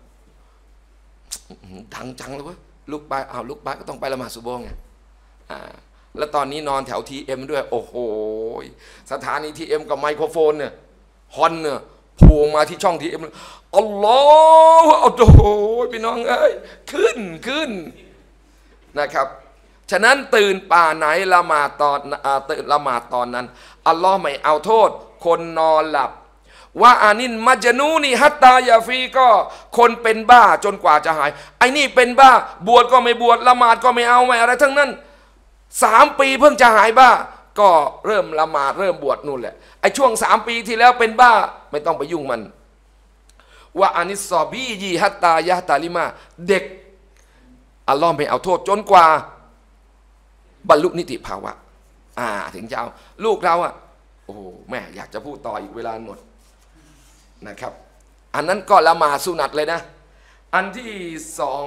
ดังจังเลยวะลุกไปเอาลุกไปก็ต้องไปละหมาดซุโบห์ไงอ่าแล้วตอนนี้นอนแถวทีเอ็มด้วยโอ้โหสถานีทีเอ็มกับไมโครโฟนเนี่ยฮอนเนี่ยพวงมาที่ช่องทีเอ็มอัลลอฮฺอัลลอฮฺพี่น้องเอ้ยขึ้นขึ้นนะครับฉะนั้นตื่นป่าไหนละหมาดตอนตื่นละหมาดตอนนั้นอัลลอฮ์ไม่เอาโทษคนนอนหลับว่าอานินมัจญูนีฮัตตายาฟีก็คนเป็นบ้าจนกว่าจะหายไอ้นี่เป็นบ้าบวชก็ไม่บวชละหมาดก็ไม่เอาไม่อะไรทั้งนั้นสามปีเพิ่งจะหายบ้าก็เริ่มละหมาดเริ่มบวชนู่นแหละไอ้ช่วงสามปีที่แล้วเป็นบ้าไม่ต้องไปยุ่งมันว่าอานิสซอบียีฮัตตายะตาลิมาเด็กอัลลอฮ์ไม่เอาโทษจนกว่าบรรลุนิติภาวะอ่าถึงจะเอาลูกเราอ่ะโอ้แม่อยากจะพูดต่ออีกเวลาหมดนะครับอันนั้นก็ละหมาดสุนัตเลยนะอันที่สอง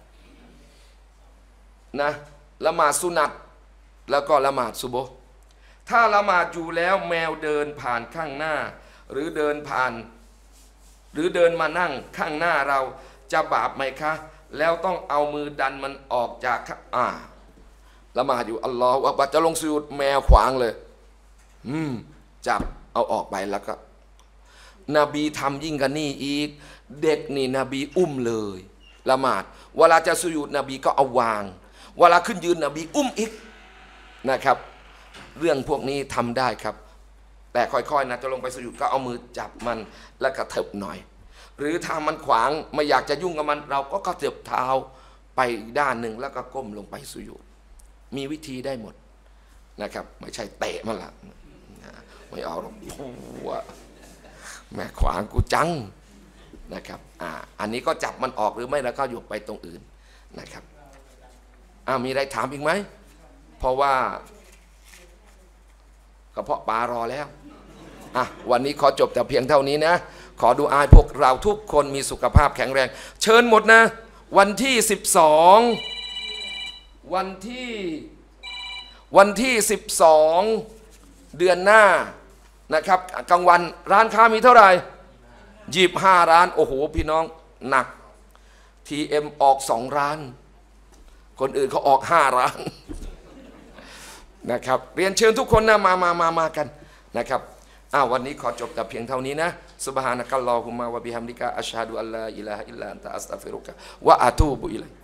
นะละหมาดสุนัตแล้วก็ละหมาดซุโบห์ถ้าละหมาดอยู่แล้วแมวเดินผ่านข้างหน้าหรือเดินผ่านหรือเดินมานั่งข้างหน้าเราจะบาปไหมคะแล้วต้องเอามือดันมันออกจากอ่าละหมาดอยู่อัลลอฮฺอักบัรจะลงสุญูดแมวขวางเลยอืมจับเอาออกไปแล้วก็นบีทำยิ่งกันนี่อีกเด็กนี่นบีอุ้มเลยละหมาดเวลาจะสุญูดนบีก็เอาวางเวลาขึ้นยืนนบีอุ้มอีกนะครับเรื่องพวกนี้ทำได้ครับแต่ค่อยๆนะจะลงไปสุญูดก็เอามือจับมันแล้วกระเถิบหน่อยหรือถ้ามันขวางไม่อยากจะยุ่งกับมันเราก็กระเถิบเท้าไปด้านหนึ่งแล้วก็ก้มลงไปสุญูดมีวิธีได้หมดนะครับไม่ใช่เตะมันละไม่เอาหรอกผัวแม่ขวางกูจังนะครับอ่าอันนี้ก็จับมันออกหรือไม่แล้วก็ยกไปตรงอื่นนะครับอ่ามีอะไรถามอีกไหมเพราะว่ากระเพาะปลารอแล้วอ่ะวันนี้ขอจบแต่เพียงเท่านี้นะขอดูอาพวกเราทุกคนมีสุขภาพแข็งแรงเชิญหมดนะวันที่สิบสองวันที่วันที่สิบสองเดือนหน้านะครับกลางวันร้านค้ามีเท่าไหร่ยี่สิบห้าร้านโอ้โหพี่น้องหนัก ที เอ็ม ออกสองร้านคนอื่นเขาออกห้าร้านนะครับเรียนเชิญทุกคนนะมามามามากันนะครับอ้าววันนี้ขอจบแต่เพียงเท่านี้นะซุบฮานะกัลลอฮุมมะวะบิฮัมดิกะอัชฮะดุอัลลาอิลาฮะอิลลัลลอฮุอัสตัฆฟิรุกะวะอะตูบุอิลัย